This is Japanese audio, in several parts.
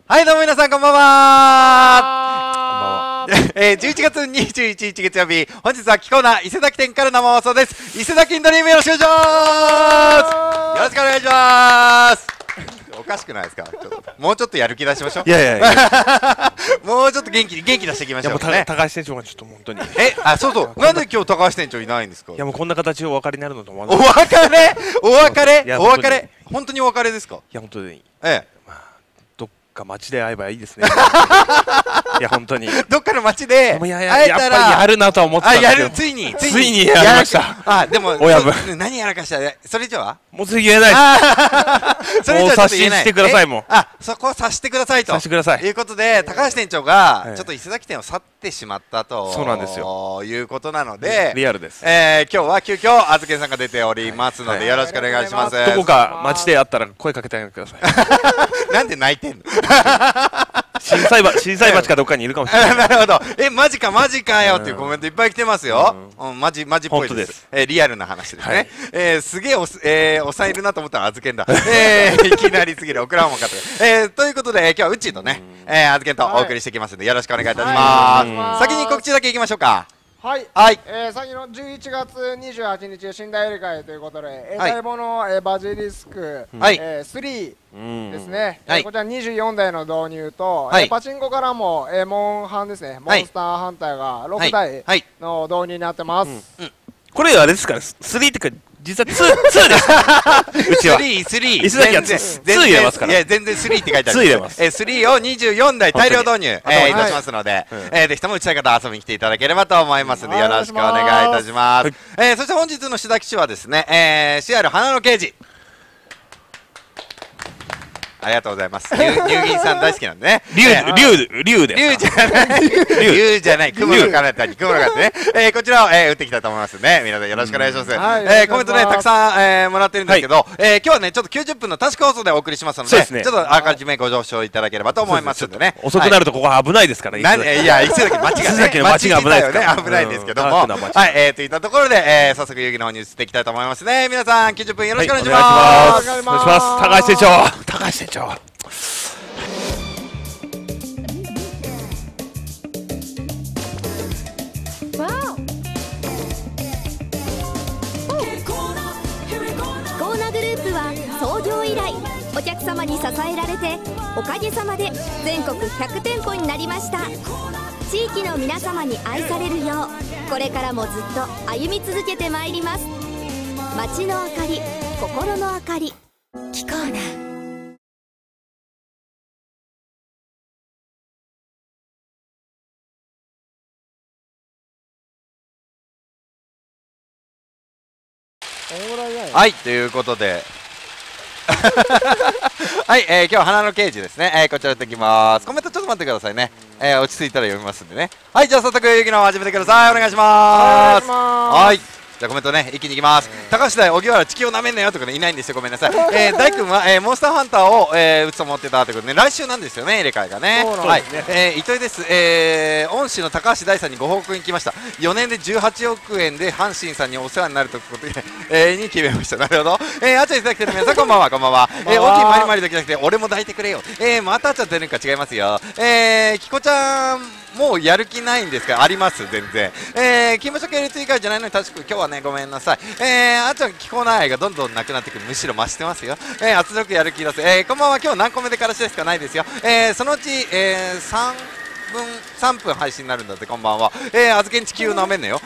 はいどうも皆さんこんばんは。11月21日月曜日、本日は貴コーナー伊勢崎店から生放送です。伊勢崎インドリームよろしくお願いします。よろしくお願いします。おかしくないですか？もうちょっとやる気出しましょう。 いやいやいやもうちょっと元気出していきましょうね。 高橋店長がちょっと本当にそうそう、なんで今日高橋店長いないんですか？ いやもうこんな形お別れになるのと思わおない。 別れお別れ本当にお別れですか？ いや本当にどっか街で会えばいいですね。いや本当にどっかの街でやっぱりやるなとは思ってたんですけど、 ついにやりました。 でも親分何やらかしたそれじゃはもう次言えないです。もう察ししてください。もうそこを察してくださいということで、高橋店長がちょっと伊勢崎店を去ってしまったとそうなんですよいうことなので、 リアルです。 今日は急遽あずけんさんが出ておりますのでよろしくお願いします。 どこか街で会ったら声かけてあげてください。 なんで泣いてんの？ 震災町かどっかにいるかもしれない。 なるほど。マジかよっていうコメントいっぱい来てますよ。マジっぽいです。リアルな話ですね。すげえ抑えるなと思ったらあずけんだ。いきなりすぎるオクラホマかと。ということで今日はうっちーとねあずけんとお送りしていきますのでよろしくお願いいたします。先に告知だけいきましょうか。 はい、先の11月28日寝台入れ替えということで、待望のバジリスク3ですね、こちら24台の導入と、パチンコからもモンハンですね、モンスターハンターが6台の導入になってます。 これあれですから、3ってか実は2です。うちは 3 伊勢崎は2入れますから。 いや全然3って書いてある。 2入れます。 3を24台大量導入いたしますので、ぜひとも打ちたい方遊びに来ていただければと思いますのでよろしくお願いいたします。そして本日の主題機種はですね、CR 花の刑事。ありがとうございます。乳銀さん大好きなんでね。 竜です。 竜じゃない。雲の彼方に雲の彼方ね。こちらを打っていきたいと思いますね。皆さんよろしくお願いします。コメントねたくさんもらってるんですけど、今日はねちょっと90分の短縮放送でお送りしますので、ちょっとあらかじめご上昇いただければと思いますのでね。 遅くなるとここは危ないですからね。 いや伊勢崎街が危ないですよね。危ないんですけども、といったところで早速遊戯の方に移っていきたいと思いますね。皆さん90分よろしくお願いします。 お願いします。高橋店長。 キコーナグループは創業以来お客様に支えられておかげさまで全国100店舗になりました。地域の皆様に愛されるようこれからもずっと歩み続けてまいります。街の明かり、心の明かり、キコーナ。 はい、ということではい、今日は花の刑事ですね。こちらやっていきます。コメントちょっと待ってくださいね。落ち着いたら読みますんでね。はい、じゃあ早速遊戯の方始めてください。お願いします。はい。じゃあコメントね一気にいきます。高橋大荻原地球をなめんなよとかねいないんですよ、ごめんなさい。大君はモンスターハンターを打つと思ってたということで来週なんですよね、入れ替えがね。はい、糸井です。恩師の高橋大さんにご報告に来ました。4年で18億円で阪神さんにお世話になるということでに決めました。なるほど。あちゃいただきてる皆さんこんばんは。こんばんは。大きいまりまりだけじゃなくて俺も抱いてくれよ。またちゃんと出るか違いますよ。きこちゃんもうやる気ないんですか？あります、全然。勤務所系列以外じゃないのに確か今日はねごめんなさい。あちゃん聞こえないがどんどんなくなってくる、むしろ増してますよ。圧力やる気出す。こんばんは。今日何個目でからしですか？ないですよ。そのうち3分配信になるんだって。こんばんは。あずけん地球なめんのよ。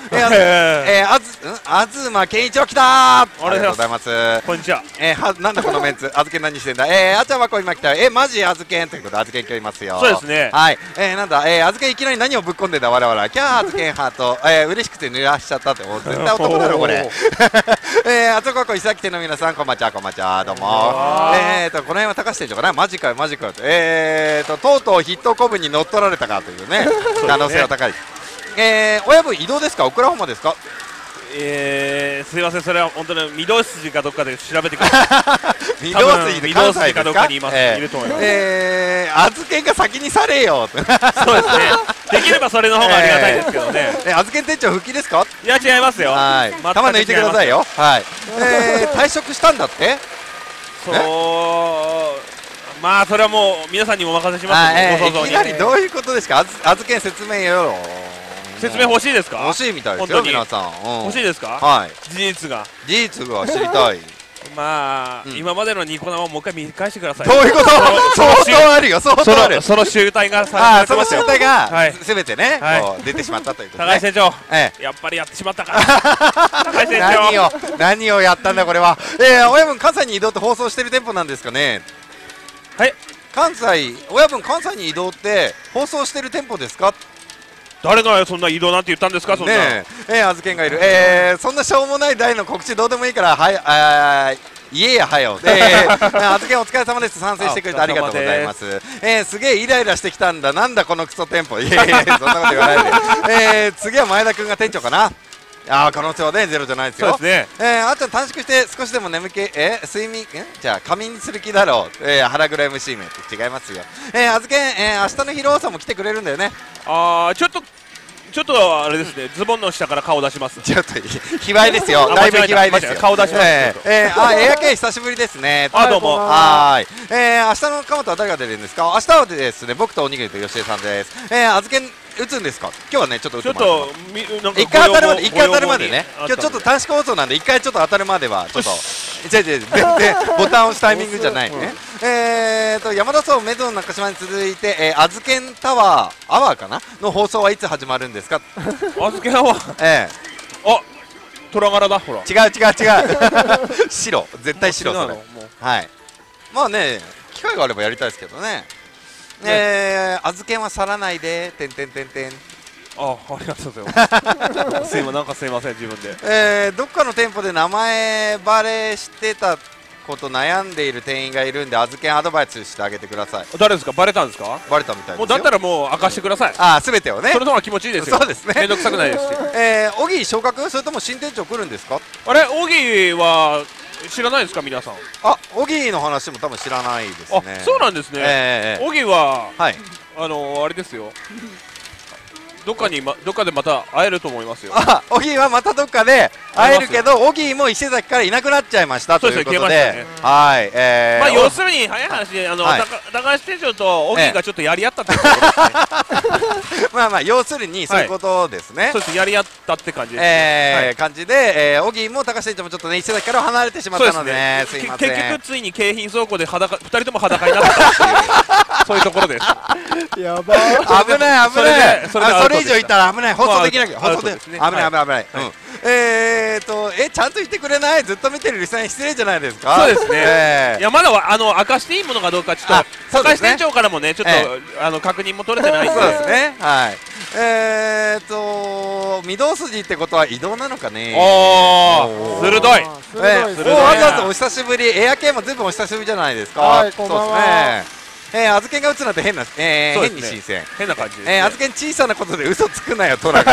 東健一郎来たー。ありがとうございます。 こんにちは。 なんだこのメンツ。あずけん何してんだ。あちゃんはこう今来た。マジあずけんということであずけん今日いますよ。 そうですね。 はい。なんだあずけんいきなり何をぶっ込んでんだ我々。キャーあずけんハート。嬉しくて濡らしちゃったって。絶対男だろこれ。あつここ伊勢崎店の皆さんこんばんちは。こんばんちは。どうも。この辺は高橋店長かな。マジかよマジかよ。とうとうヒットコブに乗っ取られたかというね可能性は高い。親分移動ですか？オクラホマですか？ すいません、それは本当に御堂筋かどっかで調べてください。 御堂筋で関西かどっかにいると思います。 あずけんが先にされよ。 そうですね。できればそれの方がありがたいですけどね。 あずけん店長復帰ですか？ いや違いますよ。 はい。頭抜いてくださいよ。はい。退職したんだって？ そう。 まあそれはもう皆さんにもお任せします。ご想像に。 いきなりどういうことですか。あずけん説明よ。 説明欲しいですか。 欲しいみたいですよ皆さん。 欲しいですか。 はい。 事実が知りたい。 まあ今までのニコ生をもう一回見返してください。 どういうこと。相当あるよ。相当ある。 その集大がその集大がすべてね出てしまったということで。 高橋船長やっぱりやってしまったから高橋船長何をやったんだこれは。親分関西に移動って放送してる店舗なんですかね。 はい、 親分関西に移動って放送してる店舗ですか。 誰がそんな移動なんて言ったんですか。そんなあずけんがいる。そんなしょうもない大の告知どうでもいいから言えやはよ。あずけんお疲れ様です。賛成してくれてありがとうございます。すげえイライラしてきたんだ。なんだこのクソ店舗。いやいやそんなこと言わないで。次は前田君が店長かな。可能性はねゼロじゃないですよ。 そうですね。 あっちゃん短縮して少しでも眠気睡眠じゃあ仮眠にする気だろう。腹黒 MC 名って違いますよ。あずけん明日の披露さんも来てくれるんだよね。 ちょっとあれですね、ズボンの下から顔出します。 ちょっと卑猥ですよ。だいぶ卑猥ですよ。 顔出します。 エアケイ久しぶりですね。 どうも。 はい。明日のカマとは誰が出るんですか。明日はですね、僕とおにぎりと吉江さんです。あずけん打つんですか。今日はねちょっと一回当たるまでね。今日ちょっと短縮放送なんで一回ちょっと当たるまではちょっと全然ボタンを押すタイミングじゃないね。山田荘メゾン中島に続いてあずけんタワーアワーかなの放送はいつ始まるんですか。 あずけんアワー。虎柄だほら。 違う白絶対白それ。はい。まあね機会があればやりたいですけどね。あずけんは去らないでありがとうございます。すいません自分で。どっかの店舗で名前バレしてたこと悩んでいる店員がいるんであずけんアドバイスしてあげてください。 誰ですか。バレたんですか。 バレたみたいですよ。 もうだったらもう明かしてください。 すべてをね。 それの方が気持ちいいですよ。 そうですね。 めんどくさくないですし。 オギー昇格それとも新店長来るんですか。 あれオギーは知らないですか皆さん。 オギーの話も多分知らないですね。 そうなんですね。オギーはあれですよ。どっかでまた会えると思いますよ。 オギーはまたどっかで会えるけど、オギーも伊勢崎からいなくなっちゃいましたということで、はい。 まあ要するに早い話で高橋店長とオギーがちょっとやり合ったってことですね。 まあ要するにそういうことですね。 そうです、やり合ったって感じです。 感じでオギーも高橋店長もちょっとね伊勢崎から離れてしまったので、すいません。 結局ついに京浜倉庫で2人とも裸になったっていうそういうところです。 やばい。 危ない。それ以上言ったら危ない。放送できない。放送で危ない。ちゃんと言ってくれない。ずっと見てるリスナーに失礼じゃないですか。 そうですね。いやまだ明かしていいものかどうかちょっと高橋店長からもねちょっと確認も取れてないんで。 そうですね。はい。御堂筋ってことは移動なのかね。 鋭い。 わざわざお久しぶり。エア系も全部お久しぶりじゃないですか。そうですね。あずけんが打つなんて変に新鮮。 変な感じです。 あずけん小さなことで嘘つくなよ、虎から。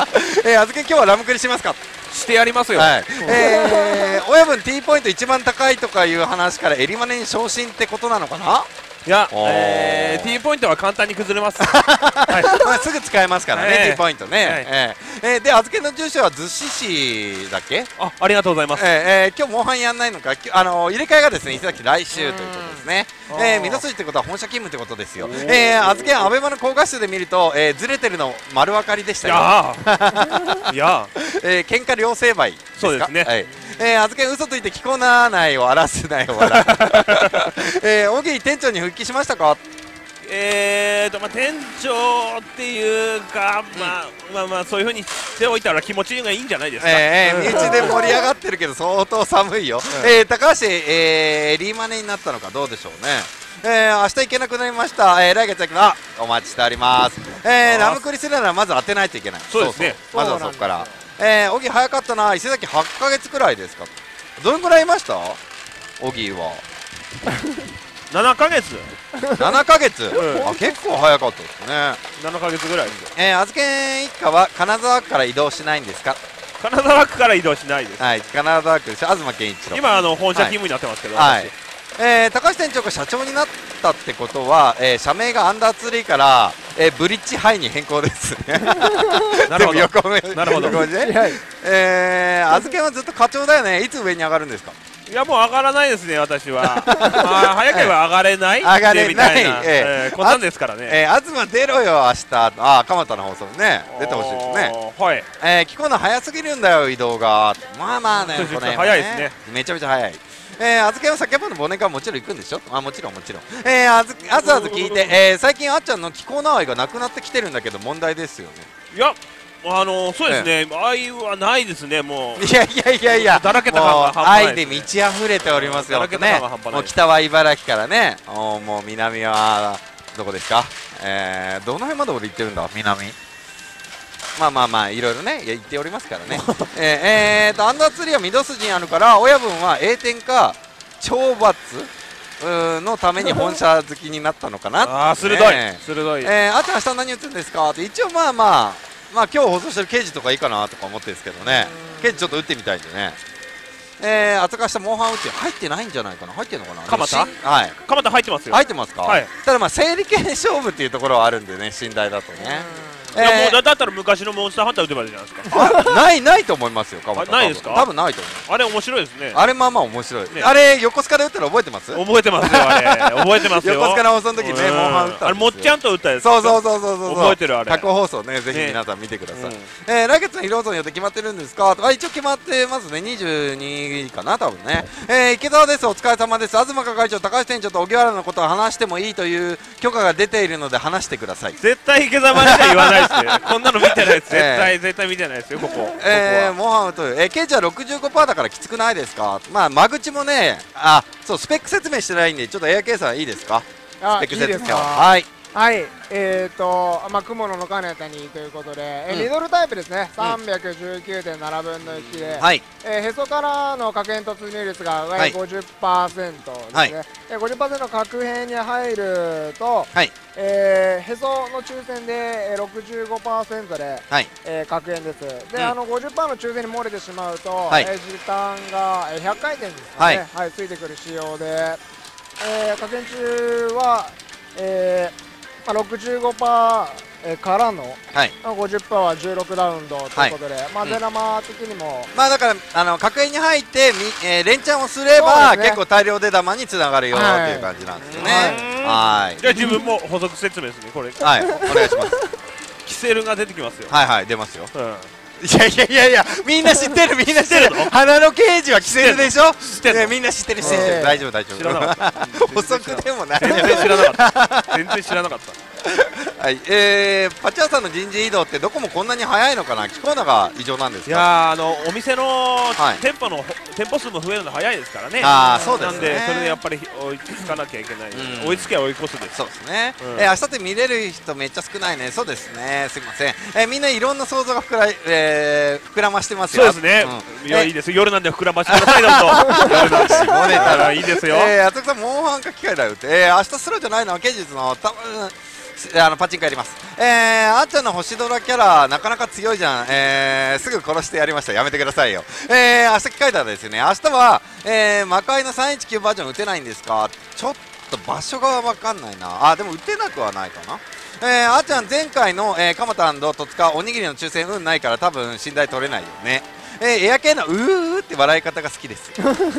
あずけん今日はラムクリしますか。 してやりますよ。 親分 T ポイント一番高いとかいう話からエリマネに昇進ってことなのかな。 いや、T ポイントは簡単に崩れます。 すぐ使えますからね、T ポイントね。で、あずけんの住所は逗子市だっけ。 ありがとうございます。 今日モンハンやんないのか。入れ替えがですね、伊勢崎来週ということですね。御堂筋ってことは本社勤務ってことですよ。あずけんアベマの高画質で見るとずれてるの丸分かりでしたよ。 いや喧嘩両成敗。 そうですね。 あずけん嘘ついて着こなないを荒らすなよ。オギー店長に復帰しましたか。 店長っていうかまあそういうふうにしておいたら気持ちがいいんじゃないですか。 身内で盛り上がってるけど相当寒いよ。高橋リーマネになったのかどうでしょうね。明日行けなくなりました。来月お待ちしております。ラムクリするならまず当てないといけない。 そうですね。 まずはそこから。オギー早かったな。伊勢崎8ヶ月くらいですか。どのくらいいましたオギーは。 7ヶ月。 7ヶ月。結構早かったですね。 7ヶ月ぐらいです。 あずけん一家は金沢区から移動しないんですか。 金沢区から移動しないです。 はい、金沢区です。東健一郎。 今本社勤務になってますけど。 高橋店長が社長になったってことは、社名がアンダーツリーから、ブリッジハイに変更ですね。 なるほど。 なるほど。あずけんはずっと課長だよね。いつ上に上がるんですか。 いやもう上がらないですね私は。早ければ上がれない上がれないみたいなこんなんですからね。 東出ろよ明日。鎌田の放送ね出てほしいですね。 はい。 聞こうの早すぎるんだよ移動が。まあまあねこれ早いですね。 めちゃめちゃ早い。あずけは先ほどの忘年会もちろん行くんでしょ。もちろんあずあず聞いて、最近あっちゃんの気候の愛がなくなってきてるんだけど問題ですよね。 いやそうですね、愛はないですね、もう。 いや、 だらけた感が半端ない、 愛で満ち溢れておりますよね。もう北は茨城からね、もう南はどこですか。どの辺まで俺行ってるんだ、南。まあいろいろね言っておりますからね。アンダーツリーは御堂筋にあるから親分は栄転か懲罰のために本社好きになったのかな。 鋭い。あっち明日何言ってるんですかって一応まあ今日放送してる刑事とかいいかなとか思ってるんですけどね。刑事ちょっと打ってみたいんでね。厚かしたモンハン打って入ってないんじゃないかな。入ってんのかな。 鎌田？ はい。 鎌田入ってますよ。 入ってますか。 はい。 ただ整理券勝負っていうところはあるんでね、信頼だとね。 いやもうだったら昔のモンスターハンター打てばいいじゃないですか。 ないと思いますよ。鎌田。 ないですか。 多分ないと思う。 あれ面白いですね。 あれまあ面白い。あれ横須賀で打ったら覚えてます？ 覚えてますよあれ。覚えてますよ。 横須賀の放送の時ねモンハン打った。 あれもっちゃんと打ったやつ。 そう。 覚えてるあれ。 過去放送ねぜひ皆さん見てください。来月の披露によって決まってるんですか。一応決まってますね。22かな多分ね。池澤です。お疲れ様です。東係長、高橋店長と荻原のことを話してもいいという許可が出ているので話してください。 絶対池澤までは言わないですよ。こんなの見てないです。絶対見てないですよここ。 モンハンというケイチは 65% だからきつくないですか。間口もねそうスペック説明してないんでちょっとエアケーさんいいですか。スペック説明はい。 雲野金谷ということで、ミドルタイプですね、319.7分の1で、へそからの核変突入率が上に 50% ですね、50% の核変に入ると、へその抽選で 65% で核変です。で、50% の抽選に漏れてしまうと、時間が100回転ですね、ついてくる仕様で、核変中は、65% からの、50% は16ラウンドということで、ゼナマ的にもだから格変に入って連チャンをすれば結構大量出玉につながるよっていう感じなんですよね。はい。 じゃあ自分も補足説明ですねこれ。 はいお願いします。 キセルが出てきますよ。 はい出ますよ。いやみんな知ってる花の刑事はキセルでしょ。みんな知ってる大丈夫知らなかった。補足でもない。 全然知らなかった。 はい、パチャーさんの人事異動ってどこもこんなに早いのかな。聞こえのが異常なんですか。 いやお店の店舗数も増えるの早いですからね。 そうですね。 なんでそれでやっぱり追いつかなきゃいけない。追いつけば追い越すです。 そうですね。明日って見れる人めっちゃ少ないね。そうですね。すみません。みんないろんな想像が膨らましてますよ。 そうですね。いやいいです。夜なんで膨らましてくださいどうぞ。夜なんで絞れたらいいですよ。 厚木さんモンハンか機械だよって。明日スローじゃないのは剣術の多分パチンコやります。あっちゃんの星ドラキャラなかなか強いじゃん。すぐ殺してやりました。やめてくださいよ。明日機械だですよね。明日は、魔界の319バージョン打てないんですか。ちょっと場所が分かんないな。でも打てなくはないかな。あっちゃん前回の蒲田戸塚おにぎりの抽選運ないから多分信頼取れないよね。エア系のって笑い方が好きです。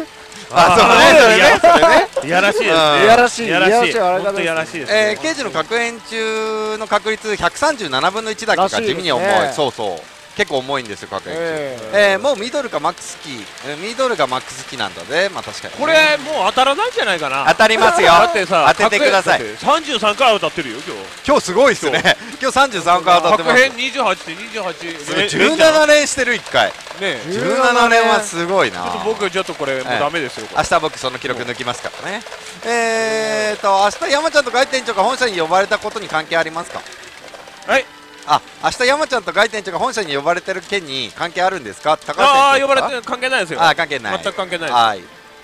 いやらしいですね。 いやらしい。 本当いやらしいですね。 刑事の確変中の確率137分の1だけか地味に重い。そう結構重いんですよ確変中。もうミドルがマックスキーミドルがマックスキーなんだね。確かにこれもう当たらないんじゃないかな。 当たりますよ。 だってさ当ててください。 33回当たってるよ今日すごいっすね。今日33回当たってます。 確変28 17連してる1回ね。17連はすごいな。 僕ちょっとこれもうダメですよ。 明日僕その記録抜きますからね。明日山ちゃんと外店長が本社に呼ばれたことに関係ありますか。 はい。 明日山ちゃんと外店長が本社に呼ばれてる件に関係あるんですか。高橋店長。 呼ばれて関係ないですよ。 関係ない。 全く関係ないです。 はい。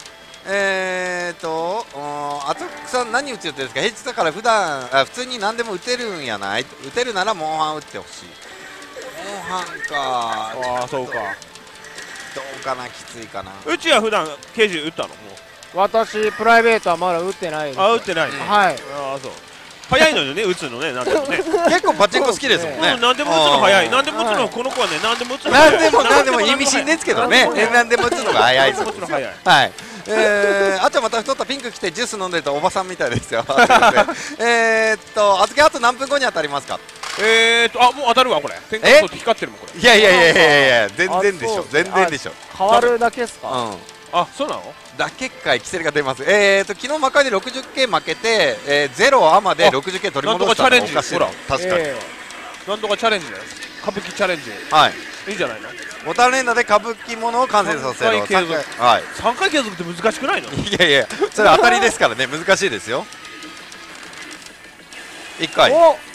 厚木さん何打つ予定ですか。平日だから普通に何でも打てるんやない。打てるならモンハン打ってほしい。モンハンか。 そうか。 どうかな。きついかな。 うちは普段刑事打ったの。もう私プライベートはまだ打ってないです。 打ってない。 はい。 そう早いのよね打つのね。なんでもね結構パチンコ好きですもんね。 何でも打つの早い。何でも打つのこの子はね何でも打つの何でも意味深ですけどね。何でも打つのが早いです。 はい。 あっちゃんまた太ったピンク着てジュース飲んでるとおばさんみたいですよ。預けあと何分後に当たりますか。 あ、もう当たるわこれ。天下の光ってるもんこれ。 いやいやいやいやいや、全然でしょ、全然でしょ。 変わるだけですか。 あ、そうなの。 だけかいキセルが出ます。昨日魔界で 60K 負けて、0アマで 60K 取り戻したのがおかしい。ほら確かになんとかチャレンジだよ。歌舞伎チャレンジ。 はい、 いいんじゃないの。 ボタン連打で歌舞伎ものを完成させる。 3回継続って難しくないの。 いやいや、それ当たりですからね、難しいですよ。1回、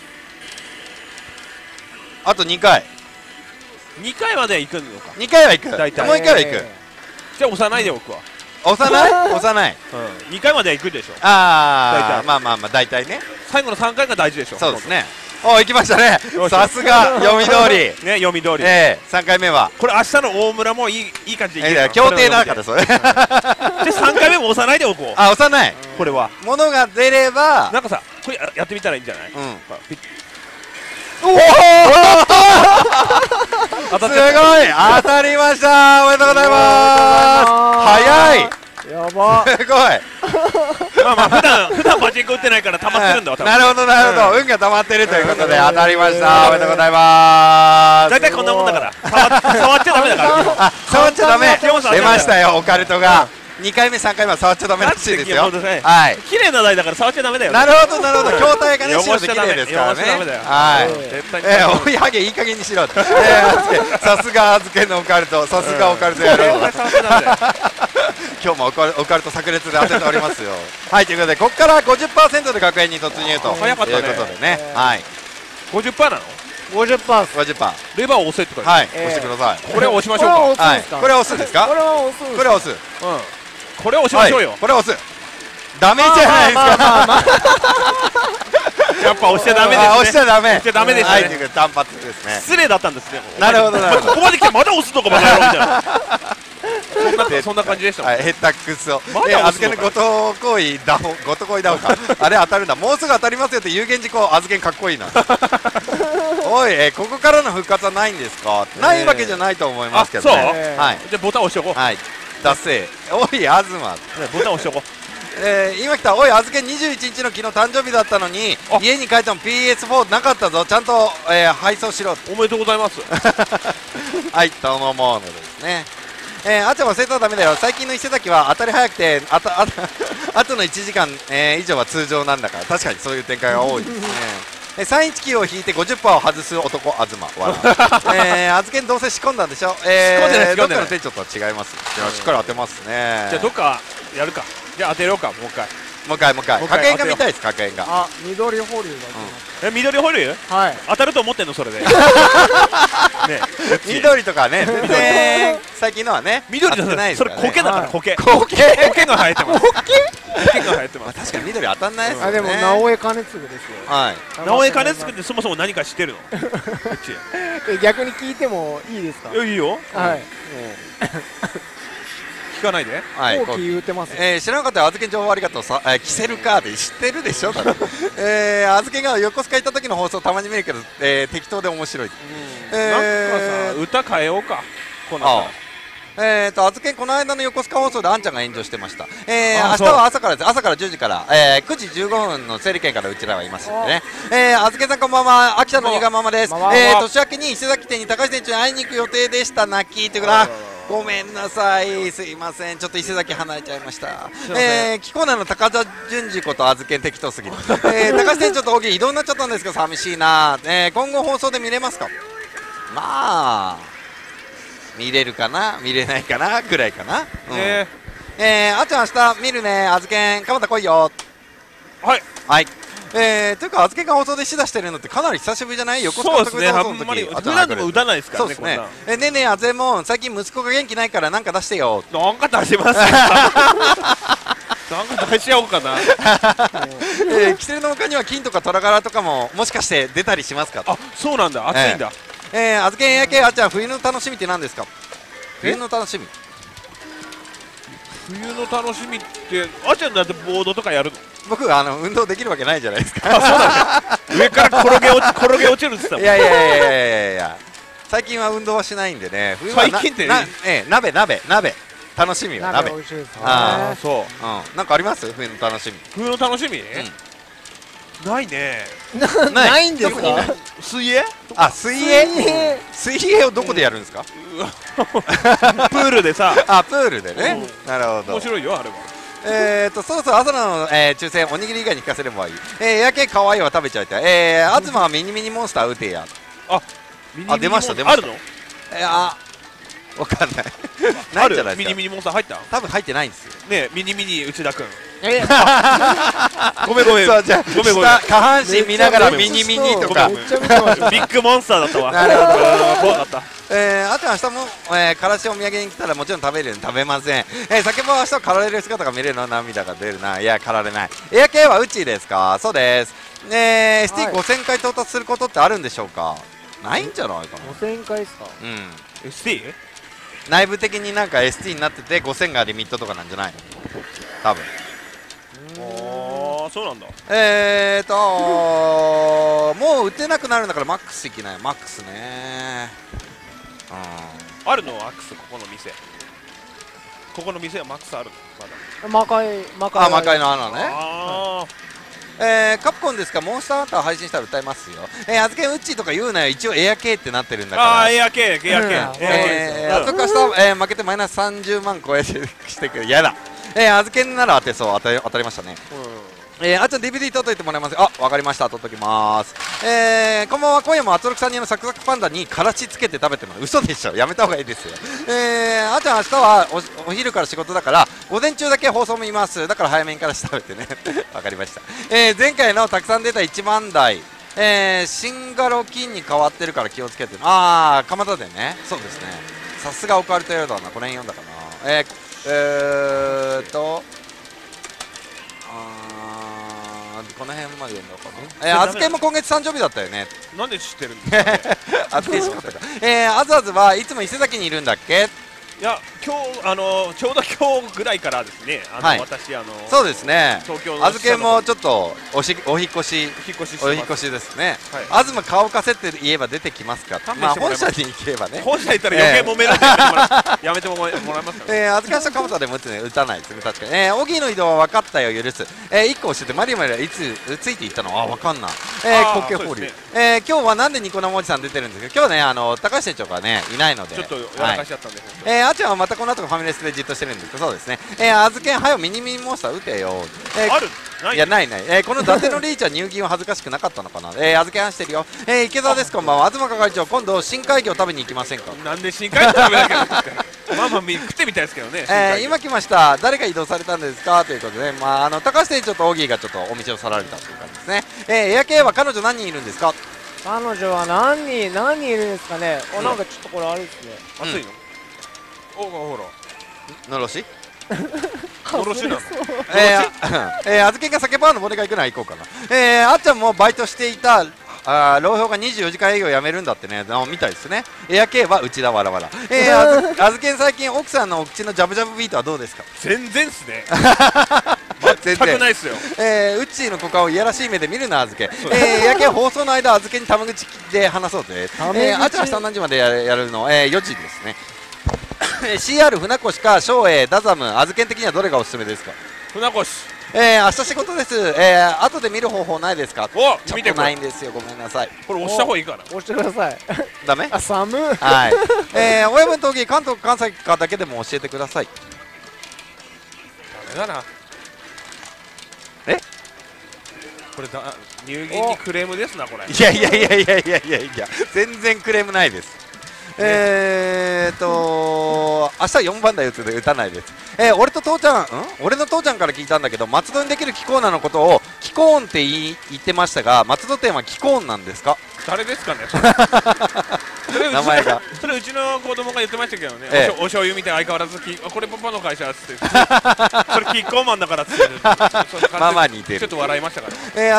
あと2回、 2回まで行くのか。 2回は行く、もう大体 1回は行く。 じゃあ押さないでおくわ。 押さない押さない、 2回までは行くでしょ。 ああ、まあまあまあ大体ね。 最後の3回が大事でしょ。 そうですね。お、行きましたね。さすが読み通り。 ね、読み通り。 3回目はこれ明日の大村もいい感じでいける。 協定だからそれ。で 3回目も押さないでおこう。 あ、押さない。 これはものが出ればなんかさ、これやってみたらいいんじゃない。 おお、すごい当たりました。おめでとうございます。早い。 やば。 すごい。 まあまあ普段パチンコ打ってないから溜まってるんだわ。 なるほどなるほど、運が溜まってるということで当たりました。おめでとうございます。 大体こんなもんだから触っちゃダメだから。 触っちゃダメ。出ましたよオカルトが。2回目3回目は触っちゃダメらしいですよ。はい、 綺麗な台だから触っちゃダメだよ。 なるほどなるほど、筐体がね白で綺麗ですからね。はい、追いハゲいい加減にしろ。さすが預けのオカルト、さすがオカルトやる。今日もオカルト炸裂で当てておりますよ。はい、ということでここから 50% で確変に突入ということでね。はい、 50% なの。 50%です。 50%。 レバーを押せって書いて。 はい、押してください。 これを押しましょうか。 はい、これ押すんですか。 これは押す。 これ押す。 これ押しましょうよ。 これ押す。ダメじゃないですか。 やっぱ押しちゃダメですね。 押しちゃダメ。 押しちゃダメですね。 はい、という単発ですね。 失礼だったんですね。 なるほどなるほど。 ここまで来てまだ押すのかバカ野郎みたいな。そんな感じでした。 はい、下手くそ。預けのごとこいだほ、ごとこいだほか。あれ当たるんだ。もうすぐ当たりますよって有言実行。預けんかっこいいな。おい、ここからの復活はないんですか。ないわけじゃないと思いますけどね。はい。 じゃあボタン押しておこう。 はい。だせ。おい、東。 ボタン押しておこう。 今来た。おい、預け21日の昨日誕生日だったのに家に帰っても PS4 なかったぞ。ちゃんと配送しろ。 おめでとうございます。 はい、頼もうのですね。あっちゃん忘れたらダメだよ。最近の伊勢崎は当たり早くてあとの1時間、以上は通常なんだから。確かにそういう展開が多いですね。319を引いて 50% を外す男東は預けにどうせ仕込んだんでしょ。どっかの店長とは違います。しっかり当てますね。 じゃあどっかやるか。じゃあ当てようか。もう一回確変が見たいです。確変が。 あ、緑保留だ。 緑保留。 はい。 当たると思ってんのそれで。ね、 緑とかね、全然最近のはね、 緑じゃない。それ苔だから苔が生えてます。苔が生えてます。 確かに緑当たんないですね。 あ、でも直江兼次ですよ。 はい。 直江兼次ってそもそも何か知ってるの？ 逆に聞いてもいいですか？ いいよ。 はい。 聞かないで。 はい。 後期言うてます。 知らなかったら預け情報ありがとう。キセルカーで知ってるでしょ。預けが横須賀行った時の放送たまに見るけど、適当で面白い。 なんかさ、歌変えようか。この預けこの間の横須賀放送であんちゃんが炎上してました。明日は朝からです。朝から10時から、9時15分の整理券からうちらはいますんでね。預けさんこんばんは。秋田のゆがママです。年明けに伊勢崎店に高橋店長に会いに行く予定でした。泣きというかごめんなさい、すいません、ちょっと伊勢崎離れちゃいました。キコーナーの高田純次こと預けん適当すぎる。高橋店長と大喜利移動になっちゃったんですけど寂しいな。今後放送で見れますか。まあ見れるかな見れないかなぐらいかな。あっちゃん明日見るね。預けん蒲田来いよ。 はいはい。というか、預けが放送でしだしてるのってかなり久しぶりじゃない？横須賀特別放送の時。 普段でも打たないですからね。 そうですね。ねえねえ、あぜもん、最近息子が元気ないからなんか出してよ。 なんか出しますよ。なんか出しちゃおうかな。 キセルの他には金とかトラ柄とかももしかして出たりしますか？ あ、そうなんだ。暑いんだ。 預けんやけあっちゃん、冬の楽しみって何ですか？冬の楽しみ。 冬の楽しみってあっちゃんだってボードとかやるの？ 僕運動できるわけないじゃないですか。 あ、そうだね。上から転げ落ちるって言ってたもん。 いや最近は運動はしないんでね。 最近って鍋楽しみは鍋。 美味しいですね。 ああ、そう。 なんかあります？冬の楽しみ。 冬の楽しみ？ないね。 ないんですか？ 水泳？ あ、水泳。水泳をどこでやるんですか？ プールでさ。 あ、プールでね。なるほど。 面白いよあれは。 そろそろ朝の抽選おにぎり以外に聞かせればいい。やけかわいいは食べちゃいたい。東はミニミニモンスター打てや。あ、出ました出ました。 あるの？ わかんない。ないんじゃないですか。 ミニミニモンスター入った？ 多分入ってないんですよ。 ね、ミニミニ内田君。 ごめんごめん。そうじゃごめんごめん。下半身見ながらミニミニとか。 ビッグモンスターだったわ。 なるほど。 怖かった。 あと明日もからしお土産に来たらもちろん食べれる。食べません。酒も明日かられる姿が見れるの涙が出るな。いやかられない。エア系はうちですか？そうです。ST5000 回到達することってあるんでしょうか？ないんじゃないかな。 5000回ですか？ ST？ 内部的になんか ST になってて5000がリミットとかなんじゃないの？多分。 ああ、そうなんだ。 もう打てなくなるんだからマックスいきない。マックスね。 あるの？アックスここの店。ここの店はマックスあるの？ 魔界の穴ね。カプコンですか？モンスターハンター配信したら歌いますよ。あずけんウッチーとか言うなよ。一応エア系ってなってるんだから。 ああ、エア系。 あとかした負けてマイナス30万超えてしてくる。やだ。あずけんなら当てそう。当たりましたね。あっちゃん DVD 取っといてもらえます。あ、わかりました。取っときます。こんばんは。今夜もあつろくさんにのサクサクパンダにからしつけて食べてます。嘘でしょ。やめた方がいいですよ。あっちゃん明日はお昼から仕事だから午前中だけ放送見ます。だから早めにからし食べてね。わかりました。前回のたくさん出た1万台シンガロ金に変わってるから気をつけて。ああ、蒲田でね。そうですね。さすがオカルトエロだな。これ読んだかな。この辺まで読んだかな。あずけも今月誕生日だったよね。 なんで知ってるんですか？ あずけしかったか。あずあずはいつも伊勢崎にいるんだっけ？ いや、今日ちょうど今日ぐらいからですね。私そうですね。 東京のあずけもちょっとお引越しですね。東顔貸せって言えば出てきますか？まあ本社に行けばね。 本社行ったら余計揉めるんでやめてもらえますかね。 あずかした蒲田でも打たないですね。確かに。オギーの移動は分かったよ許す。1個教えてマリマリはいつついていったの？分かんない。国境放流。今日はなんでニコ生おじさん出てるんですか？今日ね高橋店長がねいないので。 ちょっとやらかしちゃったんで。 あちゃんはまたこの後ファミレスでじっとしてるんですけど、そうですね。あずけんはよミニミニモンスター打てよ。 ある？ いやないない。この伊達のリーチは入銀は恥ずかしくなかったのかな。あずけん話してるよ。池澤です。こんばんは。東係長、今度深海魚食べに行きませんか？ なんで深海魚食べなきゃいけないんですか？まあ食ってみたいですけどね。 今来ました。誰が移動されたんですかということで、高橋店長とオギーがちょっとお店を去られたという感じですね。エア系は彼女何人いるんですか？ 彼女は何人いるんですかね。なんかちょっとこれあれですね。 熱いの？ほら。 のろしのろしなの？ あずけんが酒バーのボネが行くのは行こうかな。あっちゃんもバイトしていた朗報が24時間営業やめるんだってね、みたいですね。エア系はうちだわらわら。あずけん最近奥さんのお口のジャブジャブビートはどうですか？ 全然っすね。 全くないっすよ。 うっちーの股間をいやらしい目で見るなあずけ。エア系は放送の間あずけにタメ口で話そうぜ。あっちゃん明日何時までやるの？4時ですね。CR 船越か松栄ダザムあずけん的にはどれがおすすめですか？ 船越。 明日仕事です。後で見る方法ないですか？ちょっとないんですよ。ごめんなさい。 これ押した方がいいかな。 押してください。 ダメ？ 寒い。 はい。親分闘技関東関西かだけでも教えてください。 ダメだな。これ入銀にクレームですなこれ。 いや全然クレームないです。明日4番台打つで打たないです。俺の父ちゃんから聞いたんだけど、松戸にできるキコーナのことをキコーンって言ってましたが、松戸店はキコーンなんですか？ 誰ですかね？ 名前が。 それうちの子供が言ってましたけどね。お醤油みたい相変わらずこれパパの会社っつって。それキッコーマンだからっつって。 ママに似てる。 ちょっと笑いましたから。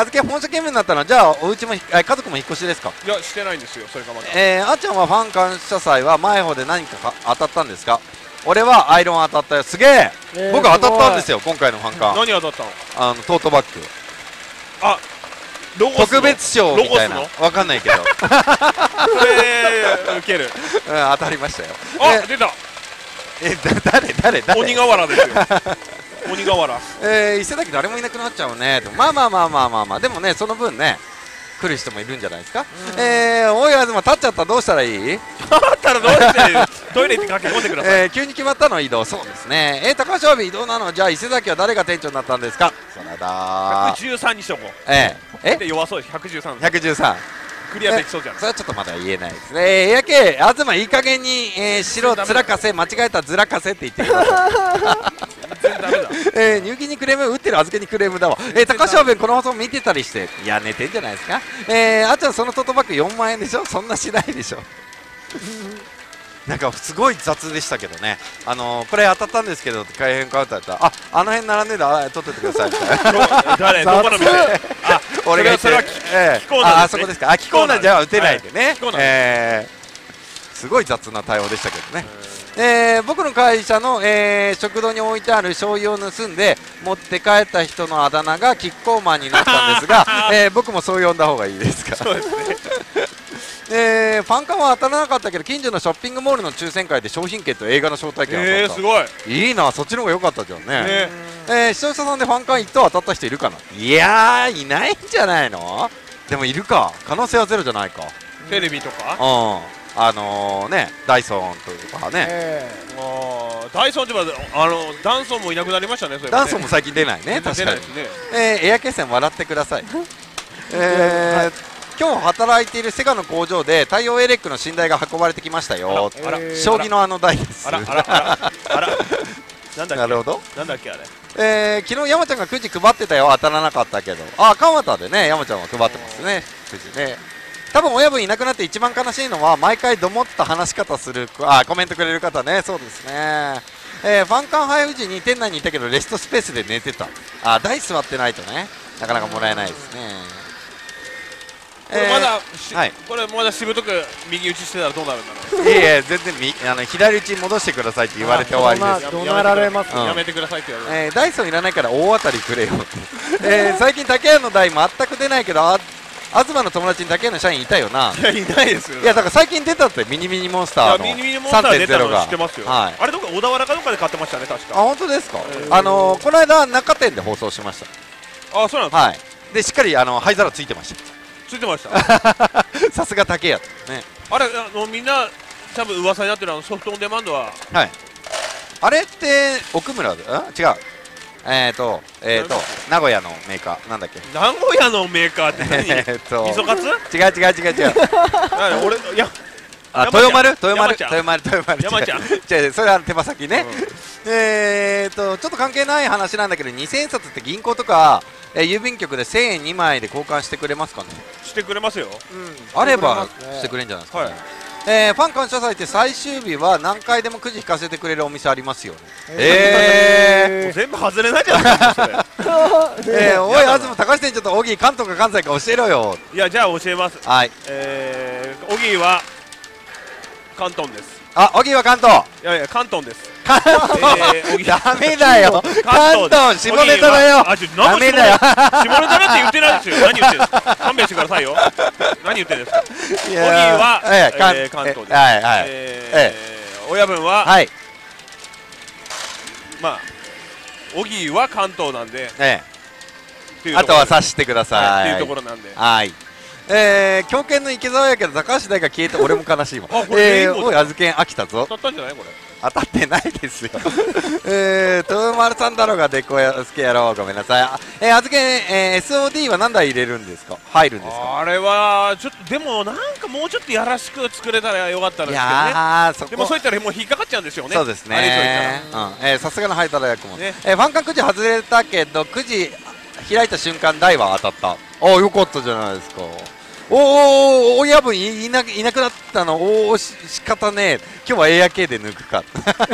あずけ本社勤務になったのはじゃあお家も家族も引っ越しですか？ いやしてないんですよ。それがまた。 あっちゃんはファン感謝祭は前方で何か当たったんですか？俺はアイロン当たったよ。すげえ。僕当たったんですよ今回のファン感。 何当たったの？ トートバッグ。特別賞みたいな。わかんないけど。 ウケる。 当たりましたよ。 出た。 誰鬼瓦ですよ鬼瓦。 伊勢崎誰もいなくなっちゃうね。まあでもね、その分ね来る人もいるんじゃないですか。おい東立っちゃったらどうしたらいい？ 立ったらどうしてトイレって駆け込んでください。 急に決まったの移動。そうですね。高橋帯移動なの。じゃあ伊勢崎は誰が店長になったんですか？そらだ 113にしとこう。で弱そうです。113。 113 クリアできそうじゃん。 それはちょっとまだ言えないですね。やけ東いい加減に白つらかせ間違えたずらかせって言ってください。 全然ダメだ。 入金にクレーム、打ってる預けにクレームだわ。高橋弁この放送見てたりして、いや寝てんじゃないですか。あっちゃんそのトートバッグ4万円でしょ。そんなしないでしょ。なんかすごい雑でしたけどね。これ当たったんですけど開閉カウンターだったら、あの辺並んでた、取っててくださいみたいな。 誰どこの店？あ、 俺が言って、あそこですか。キコーナーじゃ打てないんでね。すごい雑な対応でしたけどね。僕の会社の、食堂に置いてある醤油を盗んで持って帰った人のあだ名がキッコーマンになったんですが、僕もそう呼んだ方がいいですか。 そうですね。 ファンカンは当たらなかったけど近所のショッピングモールの抽選会で商品券と映画の招待券当たった。 すごいいいな、そっちの方が良かったじゃんね。視聴者さんでファンカン1等当たった人いるかな。いやーいないんじゃないの。でもいるか、可能性はゼロじゃないか。 テレビとかダイソンとかね。 ダイソンってダンソンもいなくなりましたね。 ダンソンも最近出ないね。確かに。エア決戦笑ってください。今日働いているセガの工場で太陽エレックの寝台が運ばれてきましたよ。将棋の台です。 あらなるほど。なんだっけあれ。昨日山ちゃんがくじ配ってたよ。当たらなかったけど。蒲田でね山ちゃんは配ってますね。くじね。多分親分いなくなって一番悲しいのは毎回どもった話し方するコメントくれる方ね。そうですね。ファンカン配布時に店内にいたけどレストスペースで寝てた。台座ってないとねなかなかもらえないですね。 これまだしぶとく右打ちしてたらどうなるんだろう。 いや全然左打ち戻してくださいって言われて終わりです。 怒鳴られます。 やめてくださいって言われる。 ダイソンいらないから大当たりくれよって。最近竹谷の台全く出ないけど東の友達に竹谷の社員いたよな。 いやいないですよ。 いやだから最近出たってミニミニモンスターの 3.0 が知ってますよ。あれどこか小田原かどっかで買ってましたね確か。 本当ですか。この間中店で放送しました。 そうなんですか。 でしっかり灰皿ついてました。 ついてました。 さすが竹谷ね。 あれみんな多分噂になってるソフトオンデマンドは。 あれって奥村で違う。名古屋のメーカーなんだっけ。 名古屋のメーカーって何？味噌カツ？ 違う。 俺豊丸山ちゃん。 それは手羽先ね。ちょっと関係ない話なんだけど2000円札って銀行とか郵便局で1000円2枚で交換してくれますかね。 してくれますよ。 あればしてくれるんじゃないですか。ファン感謝祭って最終日は何回でもくじ引かせてくれるお店ありますよね。 全部外れないじゃないですかそれ。 おい東高橋店ちょっとオギー関東か関西か教えろよ。 いやじゃあ教えます。 はい。 オギーは関東です。 オギーは関東。 いや関東です。 ダメだよ。関東下ネタだよ。 ダメだよ。下ネタなんて言ってないですよ。何言ってるんですか。勘弁してくださいよ。何言ってるんですか。オギーは関東です。親分はオギーは関東なんで。 あとは察してください。 っていうところなんで。 はい。狂犬の池澤やけど高橋大が消えて俺も悲しいわ。おいあずけん飽きたぞ。 当たったんじゃないこれ。 当たってないですよ。豊丸さんだろうがでこやすけやろう。ごめんなさい。あずけん、SOD は何台入れるんですか。入るんですか。 あれはちょっとでもなんかもうちょっとやらしく作れたらよかったんですけどね。でもそういったらもう引っかかっちゃうんですよね。 そうですね。さすがのハイタラ役も。ファンカンくじ外れたけどくじ開いた瞬間台は当たった。よかったじゃないですか。親分いなくなったの。仕方ねえ。今日はエア系で抜くか。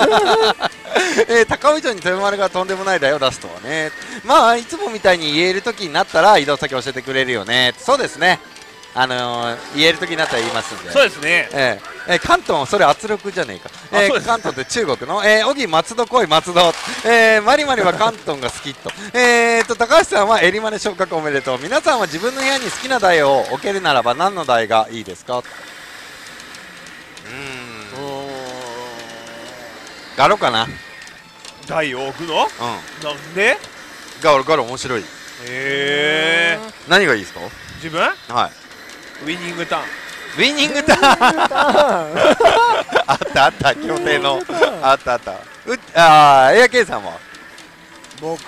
高尾以上に豊丸がとんでもない台を出すとはね。まあいつもみたいに言える時になったら移動先教えてくれるよね。そうですね。言える時になったら言いますんで。 そうですね。 関東それ圧力じゃねえか。関東って中国の小木松戸来い松戸。マリマリは関東が好きと。高橋さんはエリマネ昇格おめでとう。皆さんは自分の部屋に好きな台を置けるならば何の台がいいですか。 ガロかな。 台を置くの？なんで？ ガロ面白い。へえ。 何がいいですか？ 自分？ はい。 ウィニングターン。 ウィニングターンあった協定のあった。エアケイさんは？ 僕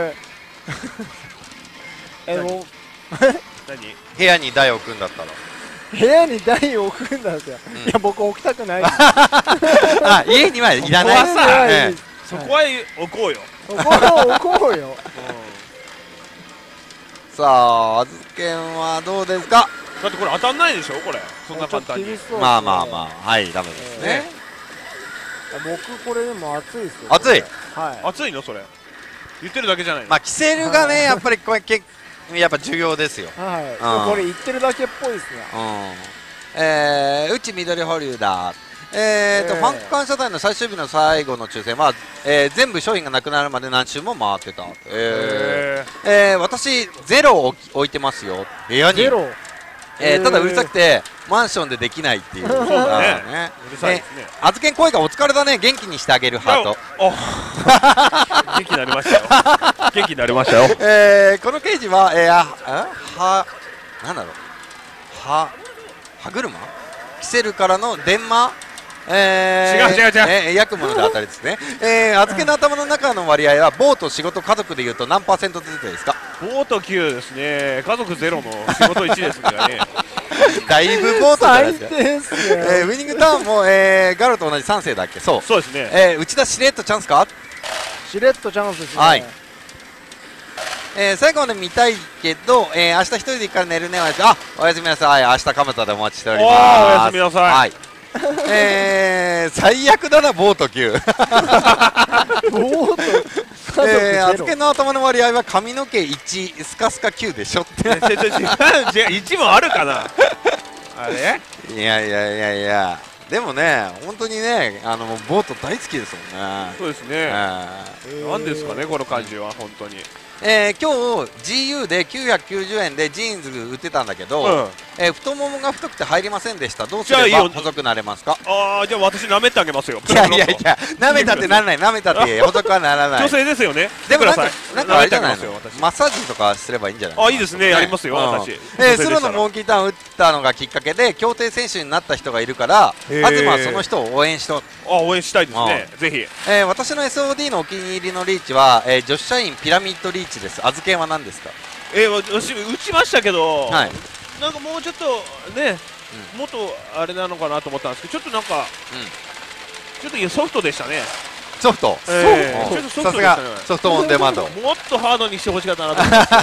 何？ 部屋に台を置くんだったら。 部屋に台を置くんだっていや僕置きたくない。 あ、家にはいらない。 そこは置こうよ。 そこは置こうよ。 さあ、あずけんはどうですか？ だってこれ当たんないでしょ、これ。そんな簡単に。 まあはい、ダメですね。 僕これでも熱いですよ。 熱い？ はい。 熱いのそれ。言ってるだけじゃないの。 まあキセルがね、やっぱりこれやっぱ重要ですよ。 はい。これ言ってるだけっぽいですね。うち緑保留だ。ファンク感謝祭の最終日の最後の抽選は、全部商品がなくなるまで何周も回ってた。私ゼロを置いてますよ。部屋に。ゼロ。ただうるさくてマンションでできないっていう。そうだね。うるさいですね。あずけん声がお疲れだね。元気にしてあげるハート。 元気になりましたよ。元気になりましたよ。 この刑事はなんだろう。歯車？キセルからの電話？ 違う。 ヤクモので当たりですね。あずけの頭の中の割合はボート仕事家族でいうと何%ずつですか？ ボート9ですね。家族0の仕事1ですからね。 だいぶボートじゃないですか。ウィニングターンもガロと同じ3世だっけ？そうですね。 内田しれっとチャンスか？ しれっとチャンスですね。 はい。最後まで見たいけど、明日一人で行くから寝るね。おやすみなさい。明日蒲田でお待ちしております。 おやすみなさい。はい。 最悪だな、ボート9。 ボートあずけの頭の割合は髪の毛1、スカスカ9でしょって。 違う、1もあるかな。あれ？ いや。でもね、本当にね、ボート大好きですもんね。 そうですね。なんですかね、この感じは、本当に。 今日 GU で990円でジーンズ売ってたんだけど、太ももが太くて入りませんでした。どうすれば細くなれますか？ じゃあ私舐めてあげますよ。 いや舐めたってならない。舐めたって細くはならない。 女性ですよね。 でもなんかあれじゃないの？マッサージとかすればいいんじゃない？ いいですね。やりますよ、私。 スローのモンキーターン打ったのがきっかけで競艇選手になった人がいるから、東はその人を応援しと。 応援したいですね。ぜひ。 私の SOD のお気に入りのリーチは女子社員ピラミッドリーチです。あずけんは何ですか？ 私打ちましたけど、なんかもうちょっとね、もっとあれなのかなと思ったんですけど、ちょっとなんかちょっとソフトでしたね。 ソフト。さすがソフトオンデマンド。 もっとハードにしてほしかったなと思って、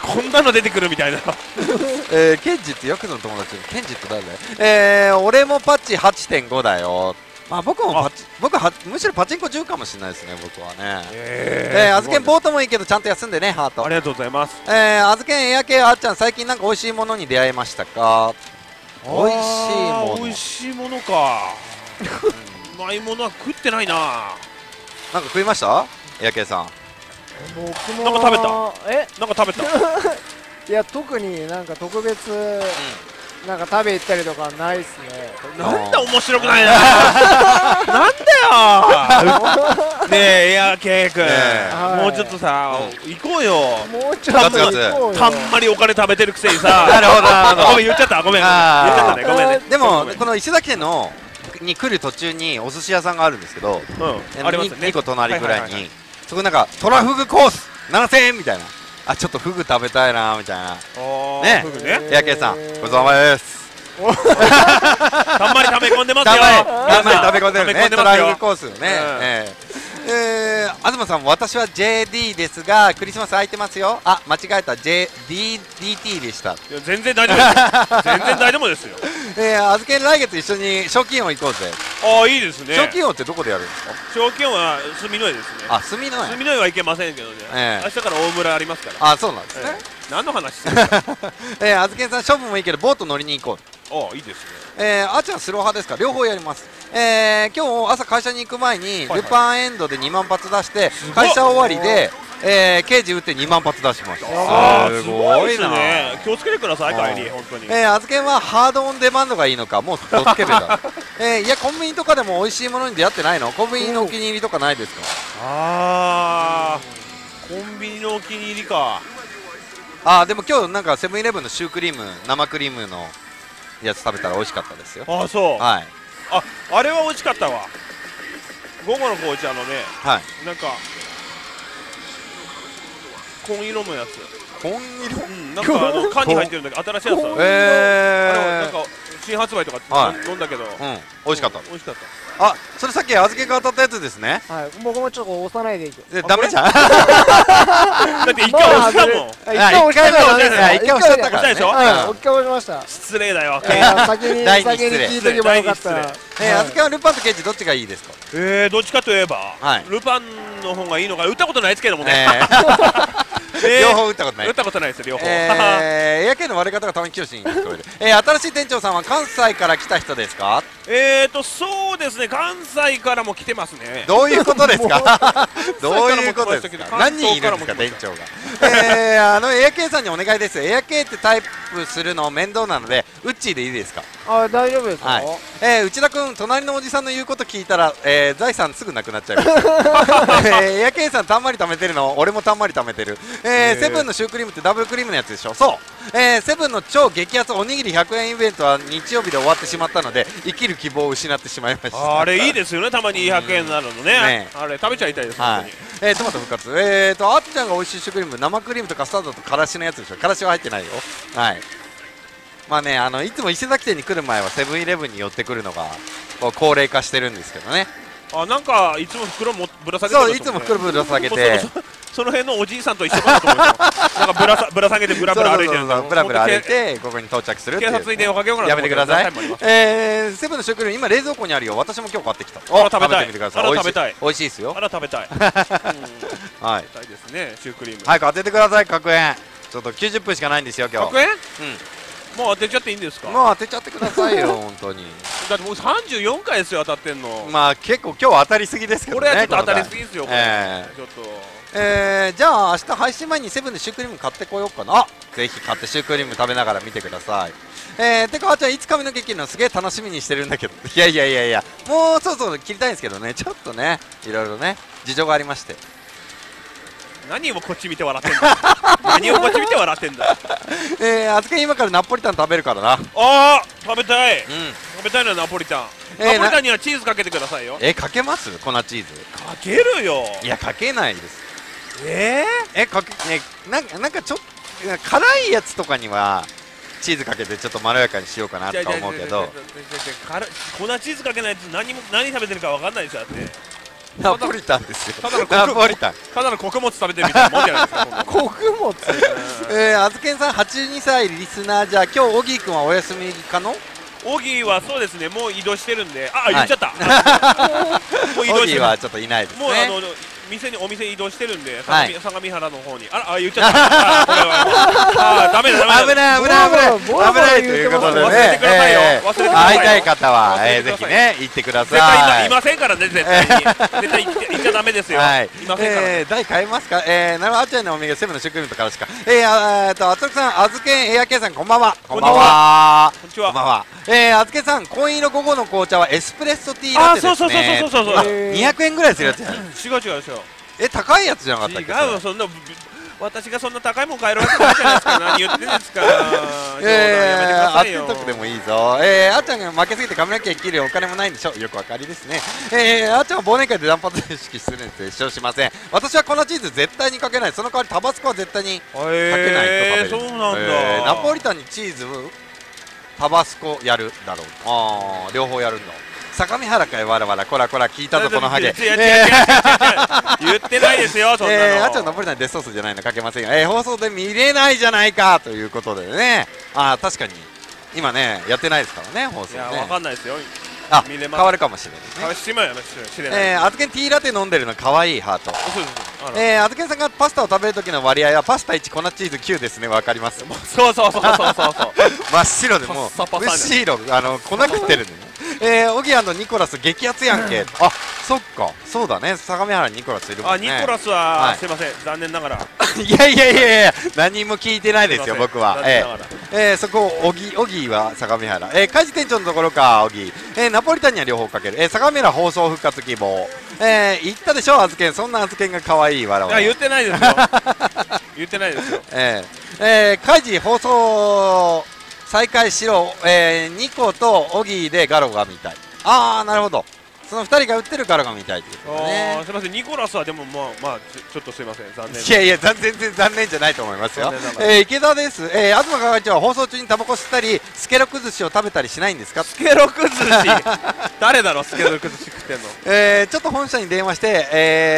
こんなの出てくるみたいな。 ケンジってよくの友達。ケンジって誰だよ。俺もパッチ 8.5 だよ。僕むしろパチンコ10かもしれないですね、僕はね。あずけんボートもいいけどちゃんと休んでね、ハート。 ありがとうございます。 あずけんエア系あっちゃん、最近なんか美味しいものに出会いましたか？美味しいものか。うまいものは食ってないな。 なんか食いました？エア系さん。 僕もなんか食べた。なんか食べた。 いや、特になんか特別なんか食べ行ったりとかないっすね。 なんだ面白くないな。なんだよ。ねえエアケー君、もうちょっとさ行こうよ。 もうちょっと行こうよ。 たんまりお金食べてるくせにさ。 なるほど。 ごめん言っちゃった。ごめん言っちゃったね。ごめんね。 でもこの石崎に来る途中にお寿司屋さんがあるんですけど、2個隣ぐらいにそこなんかトラフグコース7000円みたいな。ちょっとフグ食べたいなみたいな。ね、エアケイさん、ごちそうさまです。 たんまり食べ込んでますよ。 たんまり食べ込んでるね。トラフグコースね。東さん、私は JD ですがクリスマス空いてますよ。間違えた。DT でした。 全然大丈夫です。全然大丈夫ですよ。 あずけん来月一緒に賞金王行こうぜ。 いいですね。 賞金王ってどこでやるんですか？ 賞金王は住之江ですね。 住之江。 住之江は行けませんけどね。明日から大村ありますから。 そうなんですね。 何の話してるんですか？ あずけんさん、勝負もいいけどボート乗りに行こう。 いいですね。 あーちゃんスロー派ですか？両方やります。今日朝会社に行く前にルパンエンドで2万発出して会社終わりで刑事打って2万発出しました。すごいな。 気をつけてください、帰り、本当に。 あずけんはハードオンデマンドがいいのか、もうドスケベだ。いや、コンビニとかでも美味しいものに出会ってないの？コンビニのお気に入りとかないですか？ コンビニのお気に入りか。 でも今日なんかセブンイレブンのシュークリーム、生クリームのやつ食べたら美味しかったですよ。 そう。 はい。 あれは美味しかったわ。午後の紅茶のね、なんか紺色のやつ。 紺色？ なんか缶に入ってるんだけど新しいやつだ。なんか新発売とか飲んだけど、 美味しかった。 美味しかった。 それさっきあずけが当たったやつですね。 はい、僕もちょっと押さないでいけ。 ダメじゃん。だって一回押したもん。 一回押しちゃったからね。 押したでしょ？ 一回押しました。 失礼だよ。 先に聞いとけばよかった。 あずけはルパンと刑事どっちがいいですか？ どっちかといえばルパンの方がいいのか。打ったことないですけどもね。 両方打ったことない。 打ったことないですよ、両方。 エア系の割れ方がたまに清しに聞こえる。新しい店長さんは関西から来た人ですか？ そうですね、関西からも来てますね。 どういうことですか？どういうことですか？何人いるんですか、店長が。エア系さんにお願いです。エア系ってタイプするの面倒なので、ウッチーでいいですか？ 大丈夫ですよ。 内田君、隣のおじさんの言うこと聞いたら、財産すぐなくなっちゃいます。エア系さんたんまり貯めてるの？俺もたんまり貯めてる。セブンのシュークリームってダブルクリームのやつでしょ。そう。セブンの超激アツおにぎり100円イベントは日曜日で終わってしまったので、生きる希望を失ってしまいました。 あれいいですよね、たまに100円になるのね。あれ食べちゃいたいです。本当に。トマト復活。あっちゃんが美味しいシュークリーム、生クリームとカスタードとからしのやつでしょ。からしは入ってないよ。はい。まあね、いつも伊勢崎店に来る前はセブンイレブンに寄ってくるのが高齢化してるんですけどね。 なんかいつも袋もぶら下げてる。 そう、いつも袋ぶら下げて。 その辺のおじいさんと一緒かなと思うんですよ。なんかぶら下げてブラブラ歩いてるんだ。 ブラブラ歩いてここに到着するっていう。 警察に電話かけようかな。 やめてください。セブンのシュークリーム今冷蔵庫にあるよ。私も今日買ってきた。食べてみてください。 食べたい。 美味しいですよ。 あら食べたい。 はい。 食べたいですね、シュークリーム。 はい、当ててください。確変。ちょっと90分しかないんですよ今日。 確変？もう当てちゃっていいんですか？ もう当てちゃってくださいよ本当に。 だってもう34回ですよ、当たってんの。 まあ結構今日当たりすぎですけどね。 これはちょっと当たりすぎですよ。ちょっと。 じゃあ明日配信前にセブンでシュークリーム買ってこようかな。ぜひ買ってシュークリーム食べながら見てください。てかあーちゃんいつ髪の毛切るのすげえ楽しみにしてるんだけど。いやもうそろそろ切りたいんですけどね。ちょっとねいろいろね事情がありまして。 何をこっち見て笑ってんだ。何をこっち見て笑ってんだ。 あずけ今からナポリタン食べるからな。 食べたい。食べたいのはナポリタン。ナポリタンにはチーズかけてくださいよ。 かけます？粉チーズかけるよ。 いやかけないです。なんかちょっと辛いやつとかにはチーズかけてちょっとまろやかにしようかなとか思うけど、 粉チーズかけないと何食べてるかわかんないでしょ。だってナポリタンですよ。 ただの穀物食べてるみたいなもんじゃないですか。 穀物。 あずけんさん82歳リスナー。じゃあ今日オギー君はお休みかの？ オギーはそうですね、もう移動してるんで。言っちゃった。 もう移動してる。オギーはちょっといないですね。 もうお店移動してるんで、相模原の方に。言っちゃった。これはダメだ。 危ないということでね。 忘れてくださいよ。 会いたい方はぜひね行ってください。 いませんからね、絶対に。絶対行っちゃダメですよ。いませんから。 台変えますか？なるほど、あっちゃんのおみがセブンのシュークリームとからしか。あつるさん、あずけんエアケイさんこんばんは。 こんばんは。こんにちは。 あずけさん、紺色午後の紅茶はエスプレッソティーラテですね。 そう。 200円ぐらいするやつじゃん。 違う。 高いやつじゃなかったっけ？ 違う、そんな私がそんな高いもん買えるわけないじゃないですか。何言ってんですか。 当てとくでもいいぞ。あっちゃんが負けすぎて髪の毛切るお金もないんでしょ。よくわかりですね。あっちゃんは忘年会で断髪式するんです。主張しません。私は粉チーズ絶対にかけない。その代わりタバスコは絶対にかけないと食べる。 そうなんだ。 ナポリタンにチーズタバスコやるだろう。両方やるんだ。相模原かよ、わらわら、こら聞いたぞこのハゲ。 言ってないですよ、そんなの。 あっちゃんナポリタンデスソースじゃないのかけませんよ。放送で見れないじゃないかということでね。確かに今ねやってないですからね、放送ね。 わかんないですよ。 変わるかもしれないね。あずけんティーラテ飲んでるのかわいいハート。あずけんさんがパスタを食べる時の割合はパスタ1粉チーズ9ですね。わかります。 そう。 真っ白でもうむしろ粉食ってるんでね。 オギニコラス激アツやんけ。あ、そっか、そうだね、相模原にニコラスいるもんね。 ニコラスはすいません、残念ながら。 いやいやいやいや、何も聞いてないですよ僕は。そこオギは相模原、カイジ店長のところかオギ、ナポリタンには両方かける、相模原放送復活希望、言ったでしょあずけん、そんなあずけんが可愛いわらわ。 いや言ってないですよ言ってないですよ。 カイジ放送再開しろ、ニコとオギでガロが見たい。ああ、なるほど、その2人が売ってるガロが見たいっていうことね。 すみません、ニコラスはでもまあちょっとすいません、残念。 いやいや、全然残念じゃないと思いますよ。池田です。東係長は放送中にタバコ吸ったりスケロク寿司を食べたりしないんですか。 スケロク寿司誰だろう、スケロク寿司食ってんの。 ちょっと本社に電話して、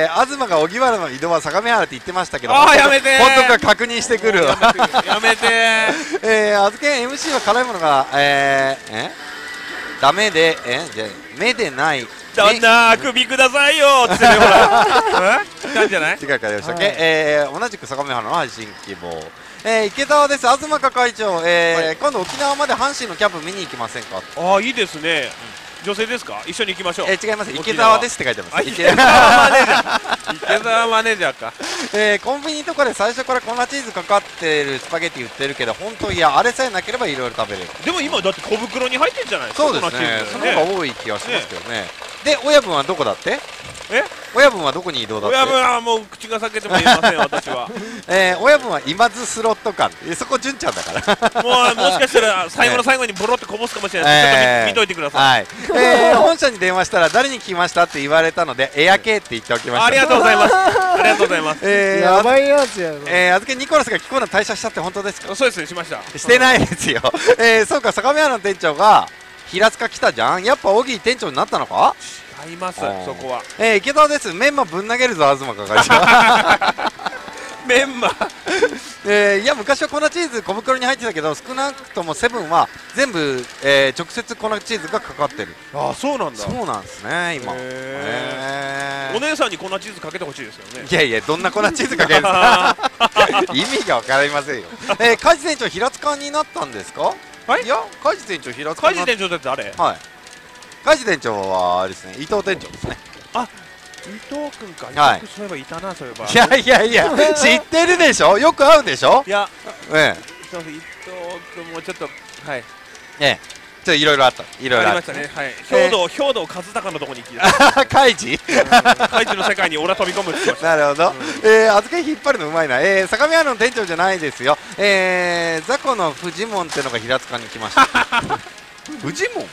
東が荻原の移動は相模原って言ってましたけど、 やめてー、 本当か確認してくる。 やめてー。 あずけん MC は辛いものがダメでじゃ目でない。 旦那首くださいよってほらなんじゃない。 違うからよしたっけ。同じく相模原の配信希望、池澤です。東係長、今度沖縄まで阪神のキャンプ見に行きませんか。 ああ、いいですね。女性ですか。一緒に行きましょう。 違います、池澤ですって書いてます。 池澤マネージャー池澤マネージャーか。 コンビニとかで最初から粉チーズかかってるスパゲティ売ってるけど、本当いやあれさえなければいろいろ食べれる。 でも今だって小袋に入ってんじゃないですか。 そうですね、その方が多い気がしますけどね。で親分はどこだって。親分はどこに移動だって。 親分はもう口が裂けても言えません私は。 親分は今津スロット館、そこ純ちゃんだからもしかしたら最後の最後にボロってこぼすかもしれない。ちょっと見といてください。 本社に電話したら誰に聞きましたって言われたのでエア系って言っておきました。 ありがとうございますありがとうございます。 やばいやつやろ。 あずけニコラスがキコーナ退社したって本当ですか。 そうですね、しました。 してないですよ。そうか、相模原の店長が平塚来たじゃん。やっぱオギー店長になったのか。 あります、そこは。 池田です。メンマぶん投げるぞ東係長。 メンマいや昔は粉チーズ小袋に入ってたけど、少なくともセブンは全部、直接粉チーズがかかってる。 ああ、そうなんだ。 そうなんですね今。 お姉さんに粉チーズかけてほしいですよね。 いやいや、どんな粉チーズかけるんですか。意味が分かりませんよ。カジ店長平塚になったんですか。 はい。 いや、カジ店長平塚。 カジ店長って誰。 はい、カジ店長はあれですね、伊藤店長ですね。 あ、伊藤君か。伊藤君そういえばいたな、そういえば。 いや知ってるでしょ、よく会うでしょ。 いや、 すみません、伊藤君もちょっと、はい、 ちょっといろいろあった、いろいろありましたね。はい、兵道和孝のとこに行き、 カイジカイジの世界に俺は飛び込むって言ってました。 なるほど。預け引っ張るのうまいな。相模原の店長じゃないですよ。雑魚のフジモンってのが平塚に来ました。フジモン、